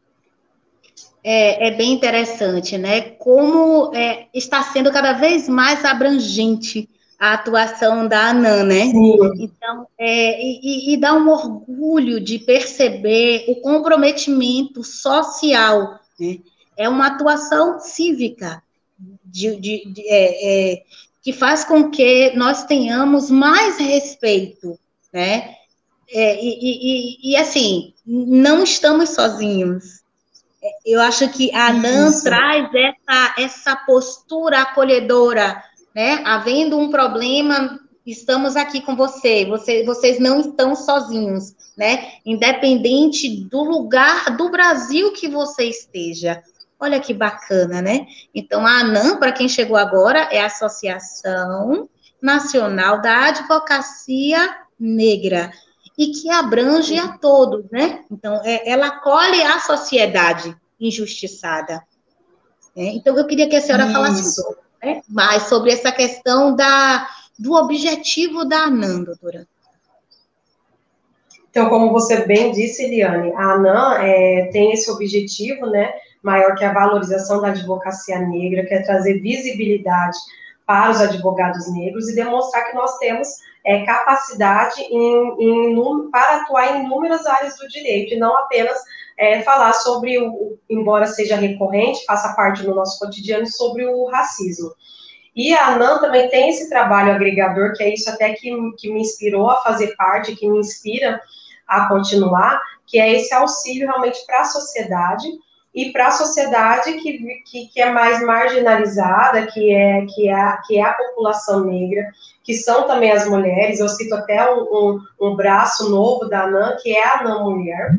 É, é bem interessante, né? Como é, está sendo cada vez mais abrangente a atuação da ANAN, né? Sim. Então, é, e, e dá um orgulho de perceber o comprometimento social, né? É uma atuação cívica de, de, de, é, é, que faz com que nós tenhamos mais respeito, né? É, e, e, e, assim, não estamos sozinhos. Eu acho que a ANAN Isso. traz essa, essa postura acolhedora, né? Havendo um problema, estamos aqui com você, você, vocês não estão sozinhos, né? Independente do lugar do Brasil que você esteja. Olha que bacana, né? Então, a ANAN, para quem chegou agora, é a Associação Nacional da Advocacia Negra, e que abrange a todos, né? Então, é, ela acolhe a sociedade injustiçada. Né? Então, eu queria que a senhora Isso. falasse um pouco, né, mais sobre essa questão da, do objetivo da ANAN, doutora. Então, como você bem disse, Eliane, a ANAN é, tem esse objetivo, né, maior que a valorização da advocacia negra, que é trazer visibilidade para os advogados negros e demonstrar que nós temos é, capacidade em, em, para atuar em inúmeras áreas do direito, e não apenas é, falar sobre, o, embora seja recorrente, faça parte do nosso cotidiano, sobre o racismo. E a ANAN também tem esse trabalho agregador, que é isso até que, que me inspirou a fazer parte, que me inspira a continuar, que é esse auxílio realmente para a sociedade, e para a sociedade que, que, que é mais marginalizada, que é, que, é, que é a população negra, que são também as mulheres. Eu cito até um, um, um braço novo da ANAN, que é a ANAN Mulher,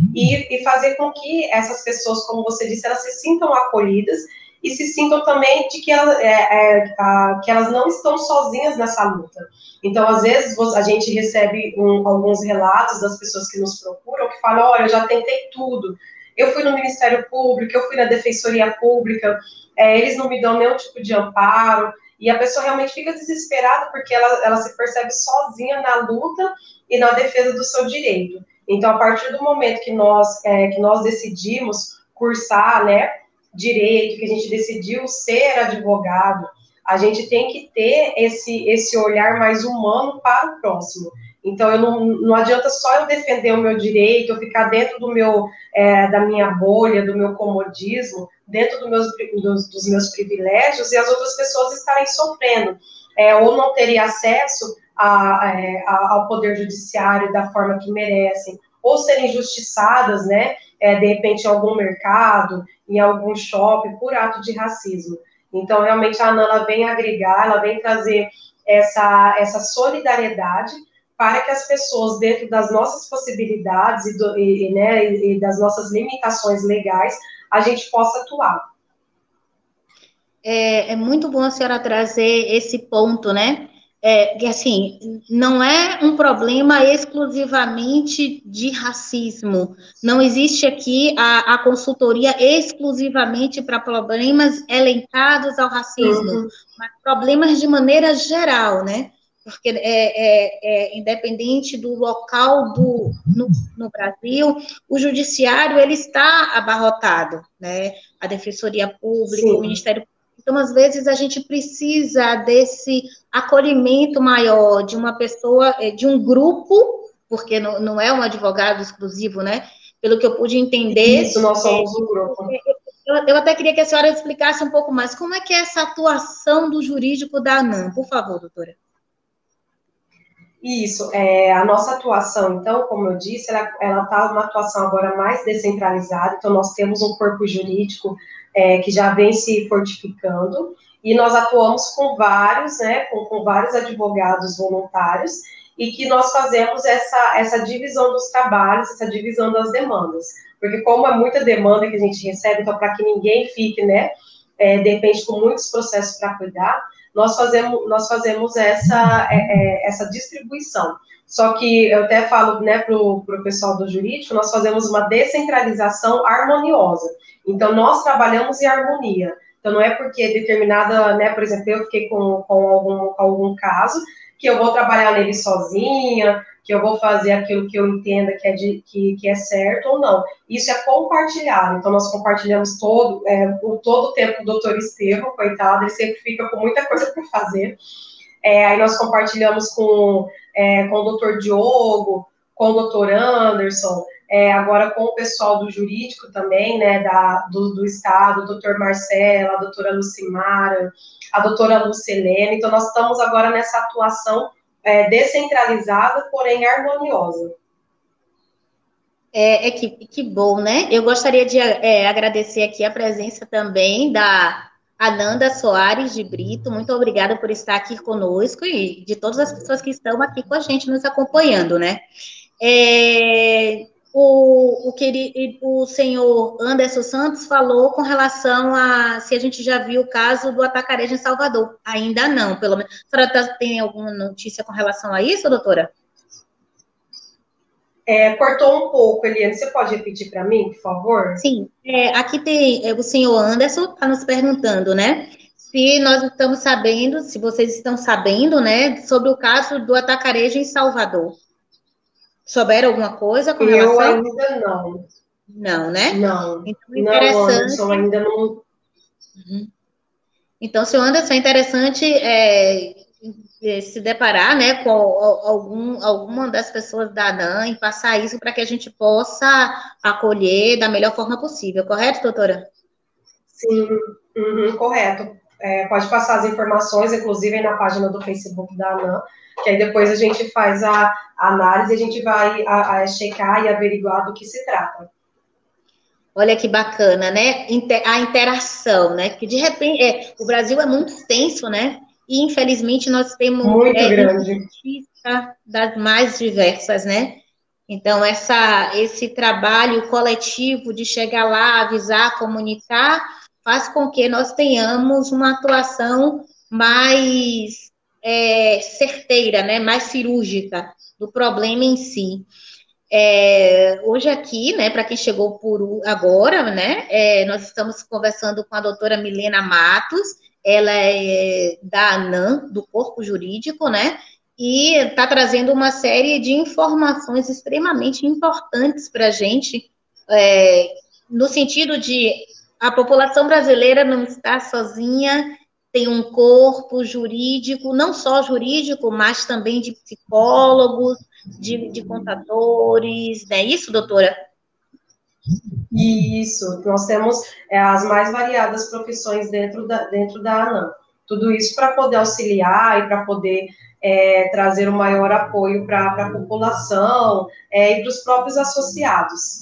e, e fazer com que essas pessoas, como você disse, elas se sintam acolhidas e se sintam também de que, ela, é, é, a, que elas não estão sozinhas nessa luta. Então, às vezes, a gente recebe um, alguns relatos das pessoas que nos procuram, que falam, olha, eu já tentei tudo, eu fui no Ministério Público, eu fui na Defensoria Pública, é, eles não me dão nenhum tipo de amparo, e a pessoa realmente fica desesperada porque ela, ela se percebe sozinha na luta e na defesa do seu direito. Então, a partir do momento que nós, é, que nós decidimos cursar, né, direito, que a gente decidiu ser advogado, a gente tem que ter esse, esse olhar mais humano para o próximo. Então, eu não, não adianta só eu defender o meu direito, eu ficar dentro do meu, é, da minha bolha, do meu comodismo, dentro do meus, dos, dos meus privilégios, e as outras pessoas estarem sofrendo, é, ou não terem acesso a, a, ao poder judiciário da forma que merecem, ou serem injustiçadas, né, é, de repente em algum mercado, em algum shopping, por ato de racismo. Então, realmente, a ANAN, ela vem agregar, ela vem trazer essa, essa solidariedade para que as pessoas, dentro das nossas possibilidades e, do, e, né, e das nossas limitações legais, a gente possa atuar. É, é muito bom a senhora trazer esse ponto, né? É, que, assim, não é um problema exclusivamente de racismo. Não existe aqui a, a consultoria exclusivamente para problemas elencados ao racismo, uhum. mas problemas de maneira geral, né? porque é, é, é, independente do local do, no, no Brasil, o judiciário ele está abarrotado, né? A Defensoria Pública, Sim. o Ministério Público. Então, às vezes, a gente precisa desse acolhimento maior de uma pessoa, de um grupo, porque não, não é um advogado exclusivo, né? Pelo que eu pude entender. Isso, nós somos um grupo. Eu, eu até queria que a senhora explicasse um pouco mais como é que é essa atuação do jurídico da ANAM. Por favor, doutora. Isso, é, a nossa atuação, então, como eu disse, ela está uma atuação agora mais descentralizada, então nós temos um corpo jurídico é, que já vem se fortificando, e nós atuamos com vários, né, com, com vários advogados voluntários, e que nós fazemos essa, essa divisão dos trabalhos, essa divisão das demandas, porque como é muita demanda que a gente recebe, então para que ninguém fique, né, é, de repente com muitos processos para cuidar, nós fazemos, nós fazemos essa, é, essa distribuição. Só que eu até falo, né, para o pessoal do jurídico, nós fazemos uma descentralização harmoniosa. Então, nós trabalhamos em harmonia. Então, não é porque determinada, né, por exemplo, eu fiquei com, com algum, algum caso, que eu vou trabalhar nele sozinha, que eu vou fazer aquilo que eu entenda que é, de, que, que é certo ou não. Isso é compartilhado. Então, nós compartilhamos todo, é, o, todo o tempo com o doutor Estevão, coitado, ele sempre fica com muita coisa para fazer. É, aí nós compartilhamos com, é, com o doutor Diogo, com o doutor Anderson, é, agora com o pessoal do jurídico também, né, da, do, do Estado, o doutor Marcelo, a doutora Lucimara, a doutora Lucelene. Então, nós estamos agora nessa atuação é, descentralizada, porém harmoniosa. É, é que, que bom, né? Eu gostaria de é, agradecer aqui a presença também da Ananda Soares de Brito. Muito obrigada por estar aqui conosco e de todas as pessoas que estão aqui com a gente, nos acompanhando, né? É, o, o, querido, o senhor Anderson Santos falou com relação a se a gente já viu o caso do atacarejo em Salvador. Ainda não, pelo menos. A senhora tá, tem alguma notícia com relação a isso, doutora? É, cortou um pouco, Eliane. Você pode repetir para mim, por favor? Sim. É, aqui tem é, o senhor Anderson está nos perguntando, né? Se nós estamos sabendo, se vocês estão sabendo, né, sobre o caso do atacarejo em Salvador. Souberam alguma coisa com relação? Eu ainda não. Não, né? Não. Então, interessante. Não, Anderson, ainda não. Uhum. Então, senhor Anderson, é interessante é, se deparar, né, com algum, alguma das pessoas da ANAM e passar isso para que a gente possa acolher da melhor forma possível, correto, doutora? Sim, uhum, correto. É, pode passar as informações, inclusive aí na página do Facebook da ANAM, que aí depois a gente faz a, a análise e a gente vai a, a checar e averiguar do que se trata. Olha que bacana, né? A interação, né? Que de repente, é, o Brasil é muito extenso, né? E infelizmente nós temos muito é, grande. Injustiça das mais diversas, né? Então, essa, esse trabalho coletivo de chegar lá, avisar, comunicar, faz com que nós tenhamos uma atuação mais é, certeira, né? Mais cirúrgica do problema em si. É, hoje aqui, né, para quem chegou por agora, né, é, nós estamos conversando com a doutora Milena Matos, ela é da ANAM, do Corpo Jurídico, né, e está trazendo uma série de informações extremamente importantes para a gente, é, no sentido de a população brasileira não está sozinha, tem um corpo jurídico, não só jurídico, mas também de psicólogos, de, de contadores, não é isso, doutora? Isso, nós temos é, as mais variadas profissões dentro da, dentro da ANAM. Tudo isso para poder auxiliar e para poder é, trazer um maior apoio para a população é, e para os próprios associados.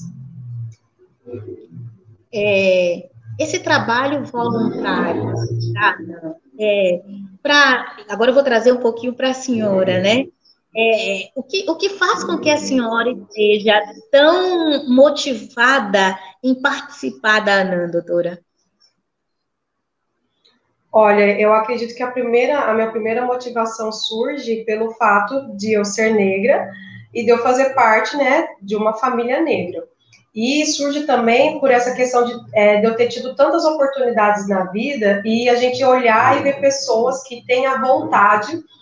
É, esse trabalho voluntário, tá? É, pra, agora eu vou trazer um pouquinho para a senhora, né? É, o, que, o que faz com que a senhora esteja tão motivada em participar da ANAM, doutora? Olha, eu acredito que a, primeira, a minha primeira motivação surge pelo fato de eu ser negra e de eu fazer parte, né, de uma família negra. E surge também por essa questão de, é, de eu ter tido tantas oportunidades na vida e a gente olhar e ver pessoas que têm a vontade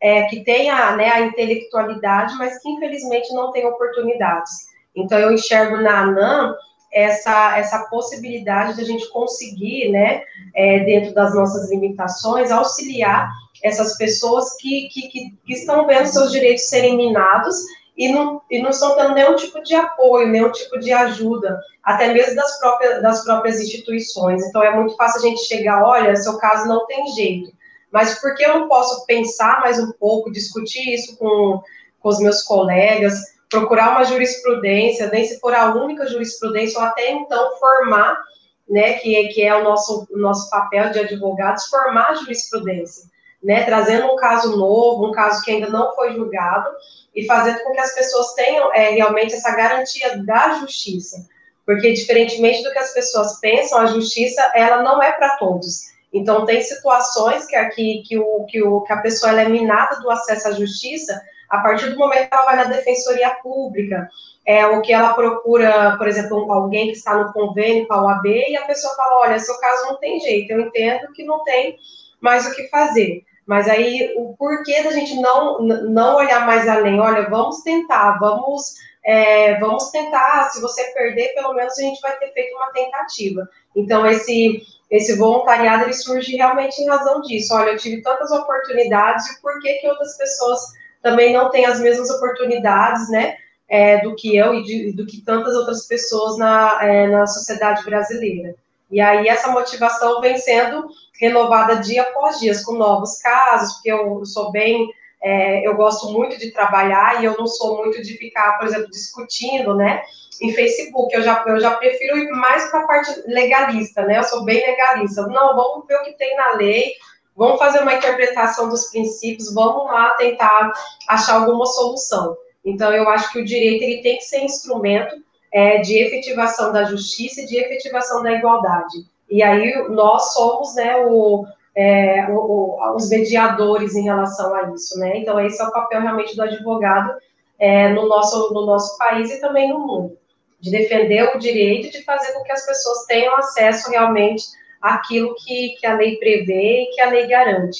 é, que tem a, né, a intelectualidade, mas que infelizmente não tem oportunidades. Então eu enxergo na ANAM essa, essa possibilidade de a gente conseguir, né, é, dentro das nossas limitações, auxiliar essas pessoas que, que, que, que estão vendo seus direitos serem minados e não, e não estão tendo nenhum tipo de apoio, nenhum tipo de ajuda, até mesmo das próprias, das próprias instituições. Então, é muito fácil a gente chegar, olha, seu caso não tem jeito, mas por que eu não posso pensar mais um pouco, discutir isso com, com os meus colegas, procurar uma jurisprudência, nem se for a única jurisprudência, ou até então formar, né, que, que é o nosso, o nosso papel de advogados, formar a jurisprudência, né, trazendo um caso novo, um caso que ainda não foi julgado, e fazendo com que as pessoas tenham é, realmente essa garantia da justiça. Porque, diferentemente do que as pessoas pensam, a justiça, ela não é para todos. Então, tem situações que, que, que, o, que, o, que a pessoa ela é minada do acesso à justiça a partir do momento que ela vai na defensoria pública, é, ou que ela procura, por exemplo, alguém que está no convênio com a O A B, e a pessoa fala, olha, seu caso não tem jeito, eu entendo que não tem mais o que fazer. Mas aí, o porquê da gente não, não olhar mais além? Olha, vamos tentar, vamos, é, vamos tentar, se você perder, pelo menos a gente vai ter feito uma tentativa. Então, esse, esse voluntariado, ele surge realmente em razão disso. Olha, eu tive tantas oportunidades, e por que que outras pessoas também não têm as mesmas oportunidades, né, é, do que eu e de, do que tantas outras pessoas na, é, na sociedade brasileira. E aí, essa motivação vem sendo renovada dia após dia, com novos casos, porque eu sou bem, é, eu gosto muito de trabalhar e eu não sou muito de ficar, por exemplo, discutindo, né, em Facebook, eu já, eu já prefiro ir mais para a parte legalista, né, eu sou bem legalista, não, vamos ver o que tem na lei, vamos fazer uma interpretação dos princípios, vamos lá tentar achar alguma solução. Então, eu acho que o direito ele tem que ser instrumento é, de efetivação da justiça e de efetivação da igualdade. E aí nós somos, né, o, é, o, o, os mediadores em relação a isso, né? Então esse é o papel realmente do advogado é, no, nosso, no nosso país e também no mundo, de defender o direito, de fazer com que as pessoas tenham acesso realmente àquilo que, que a lei prevê e que a lei garante.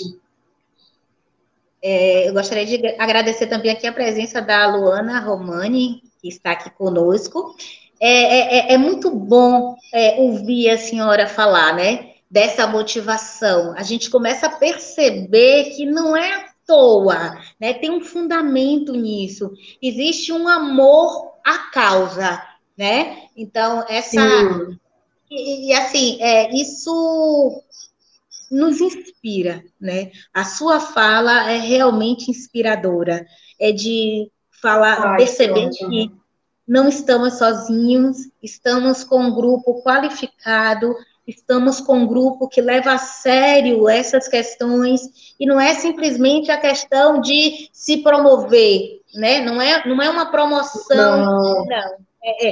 É, eu gostaria de agradecer também aqui a presença da Luana Romani, que está aqui conosco. É, é, é muito bom é, ouvir a senhora falar, né, dessa motivação. A gente começa a perceber que não é à toa, né, tem um fundamento nisso. Existe um amor à causa, né? Então, essa... E, e, assim, é, isso nos inspira, né? A sua fala é realmente inspiradora. É de falar, Ai, perceber que, que não estamos sozinhos, estamos com um grupo qualificado, estamos com um grupo que leva a sério essas questões, e não é simplesmente a questão de se promover, né? Não é, não é uma promoção, não. não. É,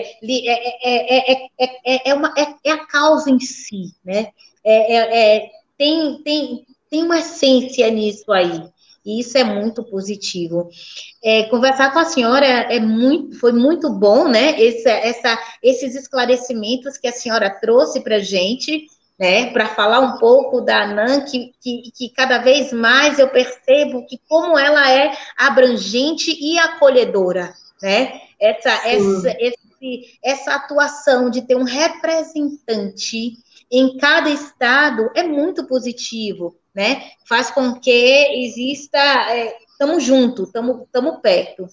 é, é, é, é, uma, é, é a causa em si, né? É, é, é, tem, tem, tem uma essência nisso aí. E isso é muito positivo. É, conversar com a senhora é muito, foi muito bom, né? Esse, essa, esses esclarecimentos que a senhora trouxe para a gente, né? Para falar um pouco da ANAM, que, que, que cada vez mais eu percebo que como ela é abrangente e acolhedora, né? Essa, essa, esse, essa atuação de ter um representante em cada estado é muito positivo, né? Faz com que exista, estamos é, juntos, estamos perto.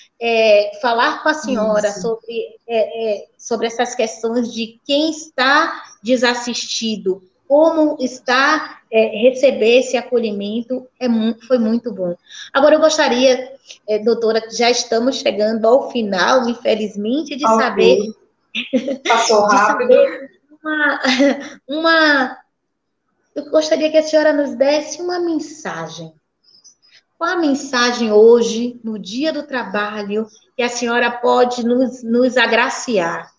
É, falar com a senhora sobre, é, é, sobre essas questões de quem está desassistido, como está é, receber esse acolhimento, é, foi muito bom. Agora, eu gostaria, é, doutora, que já estamos chegando ao final, infelizmente, de okay. saber... Passou rápido. De saber uma, uma... Eu gostaria que a senhora nos desse uma mensagem. Qual a mensagem hoje, no dia do trabalho, que a senhora pode nos, nos agraciar?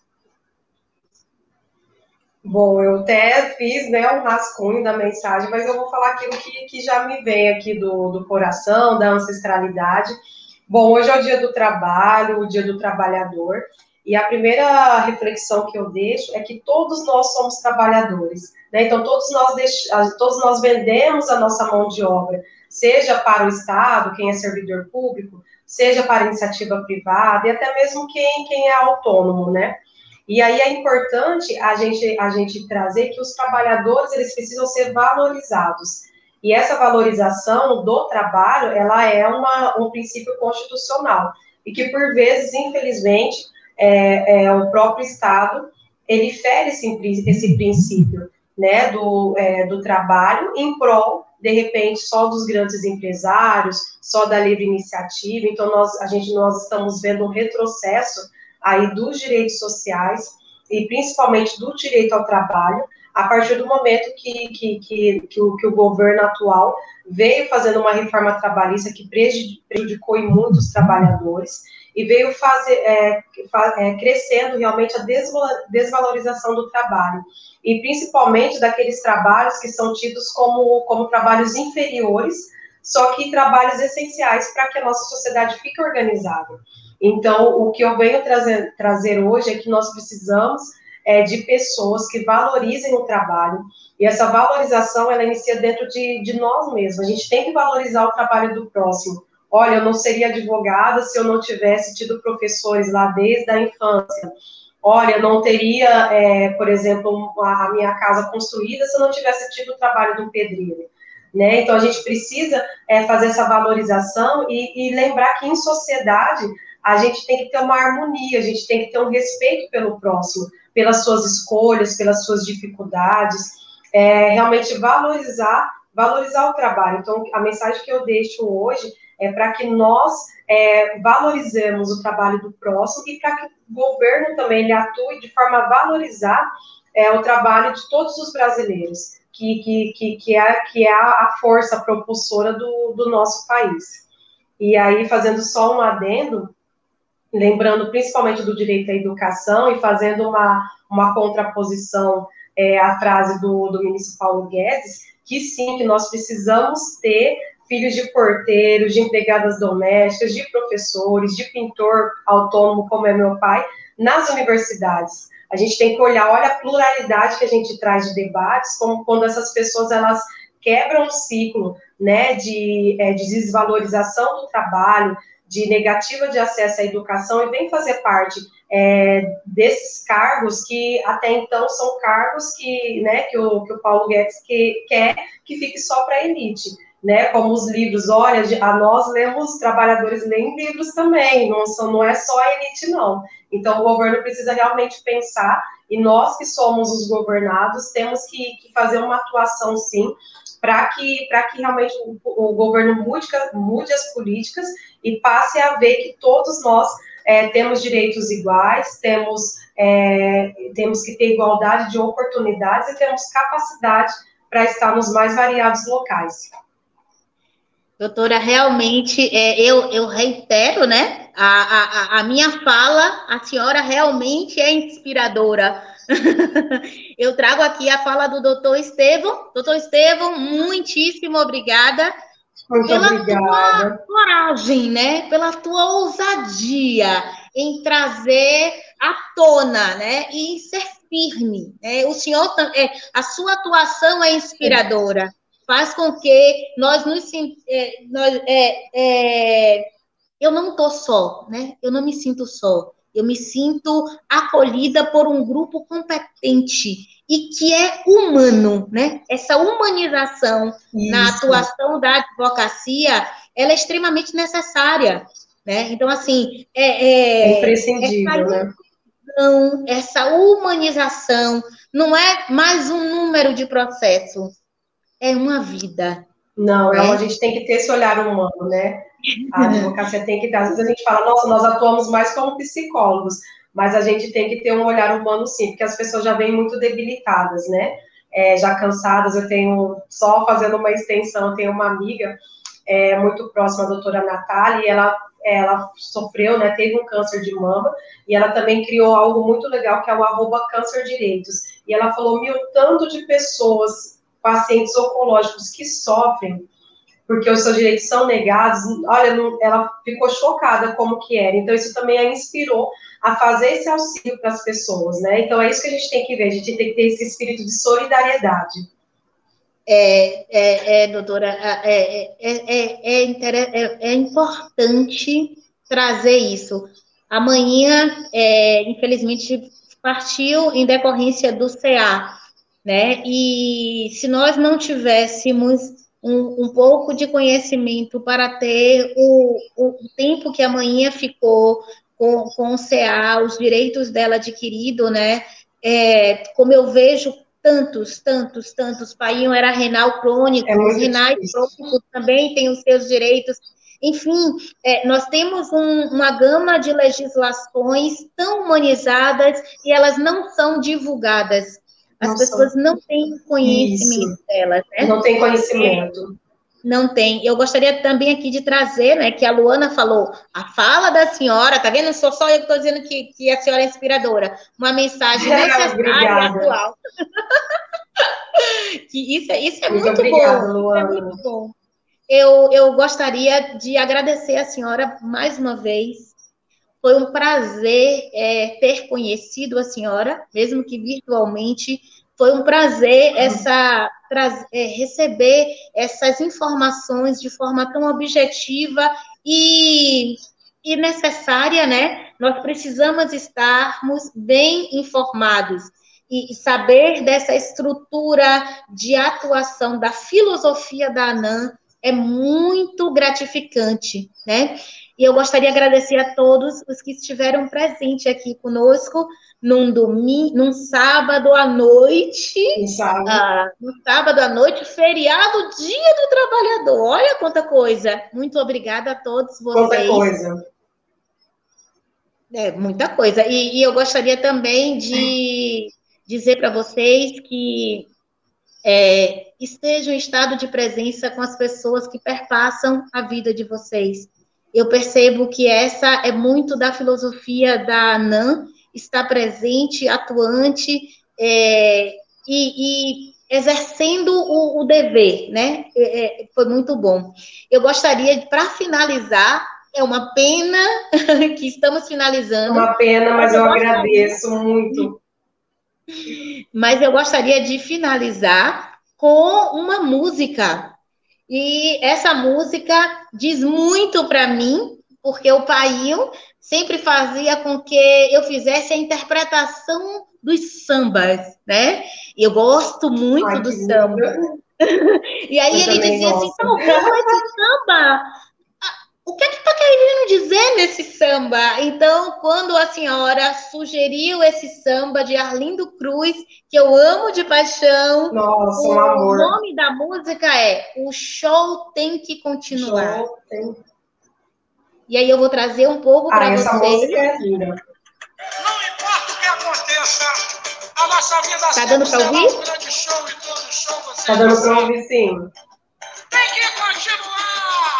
Bom, eu até fiz, né, um rascunho da mensagem, mas eu vou falar aquilo que, que já me vem aqui do, do coração, da ancestralidade. Bom, hoje é o dia do trabalho, o dia do trabalhador, e a primeira reflexão que eu deixo é que todos nós somos trabalhadores, né? Então todos nós, deix... todos nós vendemos a nossa mão de obra, seja para o Estado, quem é servidor público, seja para iniciativa privada e até mesmo quem, quem é autônomo, né? E aí é importante a gente, a gente trazer que os trabalhadores, eles precisam ser valorizados. E essa valorização do trabalho, ela é uma, um princípio constitucional. E que, por vezes, infelizmente, é, é, o próprio Estado, ele fere esse, esse princípio, né, do, é, do trabalho em prol, de repente, só dos grandes empresários, só da livre iniciativa. Então, nós, a gente, nós estamos vendo um retrocesso aí dos direitos sociais e principalmente do direito ao trabalho, a partir do momento que, que, que, que, o, que o governo atual veio fazendo uma reforma trabalhista que prejudicou em muitos trabalhadores e veio fazer, é, é, crescendo realmente a desvalorização do trabalho, e principalmente daqueles trabalhos que são tidos como, como trabalhos inferiores, só que trabalhos essenciais para que a nossa sociedade fique organizada. Então, o que eu venho trazer, trazer hoje é que nós precisamos é, de pessoas que valorizem o trabalho, e essa valorização, ela inicia dentro de, de nós mesmos. A gente tem que valorizar o trabalho do próximo. Olha, eu não seria advogada se eu não tivesse tido professores lá desde a infância. Olha, eu não teria, é, por exemplo, a minha casa construída se eu não tivesse tido o trabalho de um pedreiro. Né? Então, a gente precisa é, fazer essa valorização e, e lembrar que, em sociedade, a gente tem que ter uma harmonia, a gente tem que ter um respeito pelo próximo, pelas suas escolhas, pelas suas dificuldades, é, realmente valorizar, valorizar o trabalho. Então, a mensagem que eu deixo hoje é para que nós é, valorizemos o trabalho do próximo e para que o governo também ele atue de forma a valorizar é, o trabalho de todos os brasileiros, que, que, que, que, é, que é a força propulsora do, do nosso país. E aí, fazendo só um adendo, lembrando principalmente do direito à educação e fazendo uma, uma contraposição é, à frase do, do ministro Paulo Guedes, que sim, que nós precisamos ter filhos de porteiros, de empregadas domésticas, de professores, de pintor autônomo, como é meu pai, nas universidades. A gente tem que olhar, olha a pluralidade que a gente traz de debates, como quando essas pessoas, elas quebram um ciclo, né, de, é, de desvalorização do trabalho, de negativa de acesso à educação, e vem fazer parte é, desses cargos que até então são cargos que, né, que, o, que o Paulo Guedes que, quer que fique só para a elite, né, como os livros, olha, a nós lemos, trabalhadores leem livros também, não, são, não é só a elite, não. Então, o governo precisa realmente pensar, e nós que somos os governados, temos que, que fazer uma atuação, sim, para que, para que realmente o, o governo mude, mude as políticas e passe a ver que todos nós é, temos direitos iguais, temos, é, temos que ter igualdade de oportunidades e temos capacidade para estar nos mais variados locais. Doutora, realmente, é, eu, eu reitero, né, a, a, a minha fala, a senhora realmente é inspiradora. Eu trago aqui a fala do doutor Estevão. Doutor Estevão, muitíssimo obrigada. Muito pela obrigada. tua coragem, né, pela tua ousadia em trazer à tona, né, e em ser firme. Né? O senhor, é, a sua atuação é inspiradora. Faz com que nós nos é, nós, é, é, eu não estou só, né? Eu não me sinto só. Eu me sinto acolhida por um grupo competente e que é humano, né? Essa humanização Isso. na atuação da advocacia, ela é extremamente necessária, né? Então, assim, é, é, é imprescindível, essa, né? Essa humanização não é mais um número de processo, é uma vida. Não, né? A gente tem que ter esse olhar humano, né? A advocacia tem que ter. Às vezes a gente fala, nossa, nós atuamos mais como psicólogos, mas a gente tem que ter um olhar humano sim, porque as pessoas já vêm muito debilitadas, né? É, já cansadas. Eu tenho, só fazendo uma extensão, eu tenho uma amiga é, muito próxima, a doutora Natália, e ela, ela sofreu, né? Teve um câncer de mama, e ela também criou algo muito legal, que é o arroba Câncer Direitos. E ela falou, meu, tanto de pessoas, pacientes oncológicos que sofrem porque os seus direitos são negados, olha, ela ficou chocada como que era. Então, isso também a inspirou a fazer esse auxílio para as pessoas, né? Então, é isso que a gente tem que ver, a gente tem que ter esse espírito de solidariedade. É, é, é doutora, é, é, é, é, é importante trazer isso. Amanhã, é, infelizmente, partiu em decorrência do C A, né? E se nós não tivéssemos um, um pouco de conhecimento para ter o, o tempo que a manhã ficou com, com o C A, os direitos dela adquirido, né? É, como eu vejo tantos, tantos, tantos, painho era renal crônico, É os muito renais difícil. crônicos também têm os seus direitos. Enfim, é, nós temos um, uma gama de legislações tão humanizadas e elas não são divulgadas. As Não são. pessoas não têm conhecimento Isso. delas, né? Não tem conhecimento. Não tem. Eu gostaria também aqui de trazer, né, que a Luana falou, a fala da senhora, tá vendo? Não sou só eu que estou dizendo que, que a senhora é inspiradora. Uma mensagem necessária e atual. que isso, é, isso é muito, muito obrigada, bom. Luana. Isso é muito bom. Eu, eu gostaria de agradecer a senhora mais uma vez. Foi um prazer é, ter conhecido a senhora, mesmo que virtualmente. Foi um prazer essa, tra- é, receber essas informações de forma tão objetiva e, e necessária, né? Nós precisamos estarmos bem informados e, e saber dessa estrutura de atuação da filosofia da ANAM é muito gratificante, né? E eu gostaria de agradecer a todos os que estiveram presentes aqui conosco num domingo, num sábado à noite. Um sábado. Ah, no sábado à noite, feriado, Dia do Trabalhador. Olha quanta coisa. Muito obrigada a todos vocês. Quanta coisa. É, muita coisa. E, e eu gostaria também de dizer para vocês que é, estejam em estado de presença com as pessoas que perpassam a vida de vocês. Eu percebo que essa é muito da filosofia da ANAM, está presente, atuante, é, e, e exercendo o, o dever, né? É, é, foi muito bom. Eu gostaria, para finalizar, é uma pena que estamos finalizando. Uma pena, mas eu agradeço muito. Mas eu gostaria de finalizar com uma música. E essa música diz muito para mim, porque o Painho sempre fazia com que eu fizesse a interpretação dos sambas, né? E eu gosto muito Ai, do samba. E aí eu ele dizia gosto. assim, então, esse samba... O que é que está querendo dizer nesse samba? Então, quando a senhora sugeriu esse samba de Arlindo Cruz, que eu amo de paixão, Nossa, o um amor. nome da música é O Show Tem Que Continuar. Show tem... E aí eu vou trazer um pouco para vocês. Essa música é linda. Não importa o que aconteça, a nossa vida tá dando para ouvir? Um grande show e todo show você tá dando para ouvir, sim. Tem que continuar.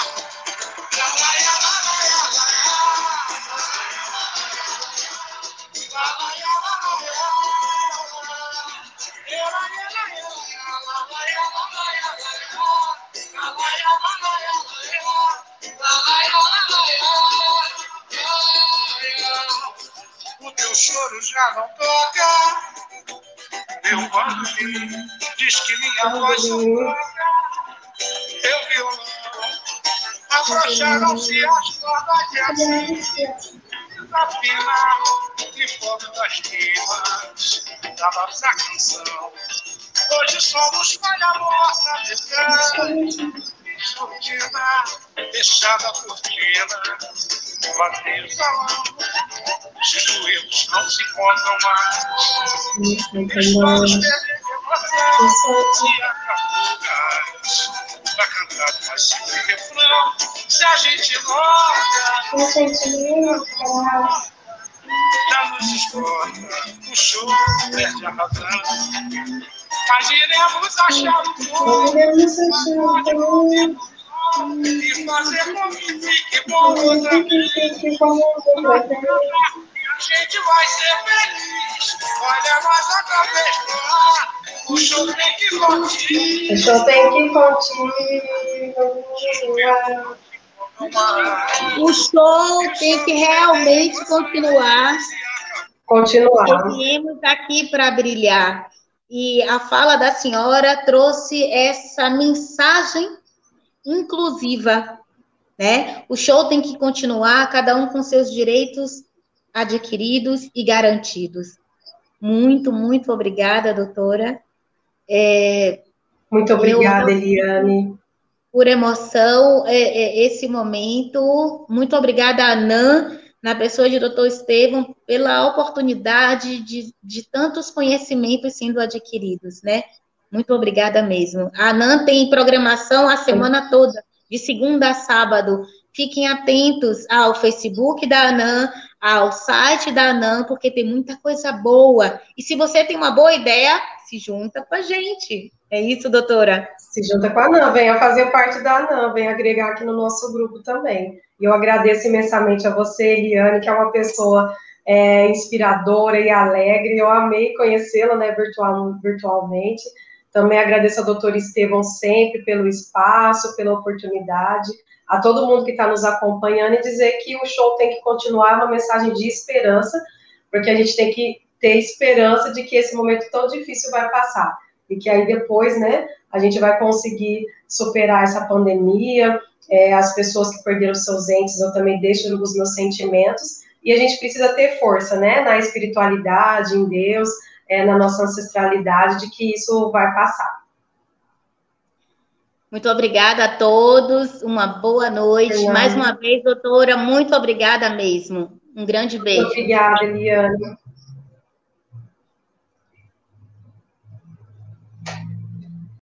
O teu choro já não toca. Meu bandolim diz que minha voz sufoca. Teu violão afrouxaram-se as cordas de assim. Desafinar e fogo das rimas da nossa canção. Hoje somos falha morta, descanso. Cortina, fechada a cortina, vazio salão, os joelhos não se encontram mais. Estamos perdendo emoção e acabou o gás. Pra cantar mais simples refrão, se a gente nota, já nos esgota, o show perde a razão. Mas iremos achar o fogo e fazer com que fique bom outra vez. E a gente vai ser feliz. Olha, nós outra vez lá. O show tem que continuar. O show tem que continuar. O show tem que realmente continuar. Continuar. E viemos aqui para brilhar. e a fala da senhora trouxe essa mensagem inclusiva, né? O show tem que continuar, cada um com seus direitos adquiridos e garantidos. Muito, muito obrigada, doutora. É, muito obrigada, eu, Eliane. Por emoção, é, é, esse momento. Muito obrigada, Anan, na pessoa de doutor Estevão, pela oportunidade de, de tantos conhecimentos sendo adquiridos, né? Muito obrigada mesmo. A Anan tem programação a semana toda, de segunda a sábado. Fiquem atentos ao Facebook da Anan, ao site da Anan, porque tem muita coisa boa. E se você tem uma boa ideia, se junta com a gente. É isso, doutora? Se junta com a ANAM, venha fazer parte da ANAM, venha agregar aqui no nosso grupo também. E eu agradeço imensamente a você, Eliane, que é uma pessoa é, inspiradora e alegre. Eu amei conhecê-la, né, virtual, virtualmente. Também agradeço ao doutor Estevão sempre pelo espaço, pela oportunidade. A todo mundo que está nos acompanhando e dizer que o show tem que continuar, uma mensagem de esperança, porque a gente tem que ter esperança de que esse momento tão difícil vai passar. E que aí depois, né, a gente vai conseguir superar essa pandemia, é, as pessoas que perderam seus entes, eu também deixo os meus sentimentos, e a gente precisa ter força, né, na espiritualidade, em Deus, é, na nossa ancestralidade, de que isso vai passar. Muito obrigada a todos, uma boa noite. Eliane. Mais uma vez, doutora, muito obrigada mesmo. Um grande beijo. Muito obrigada, Eliane.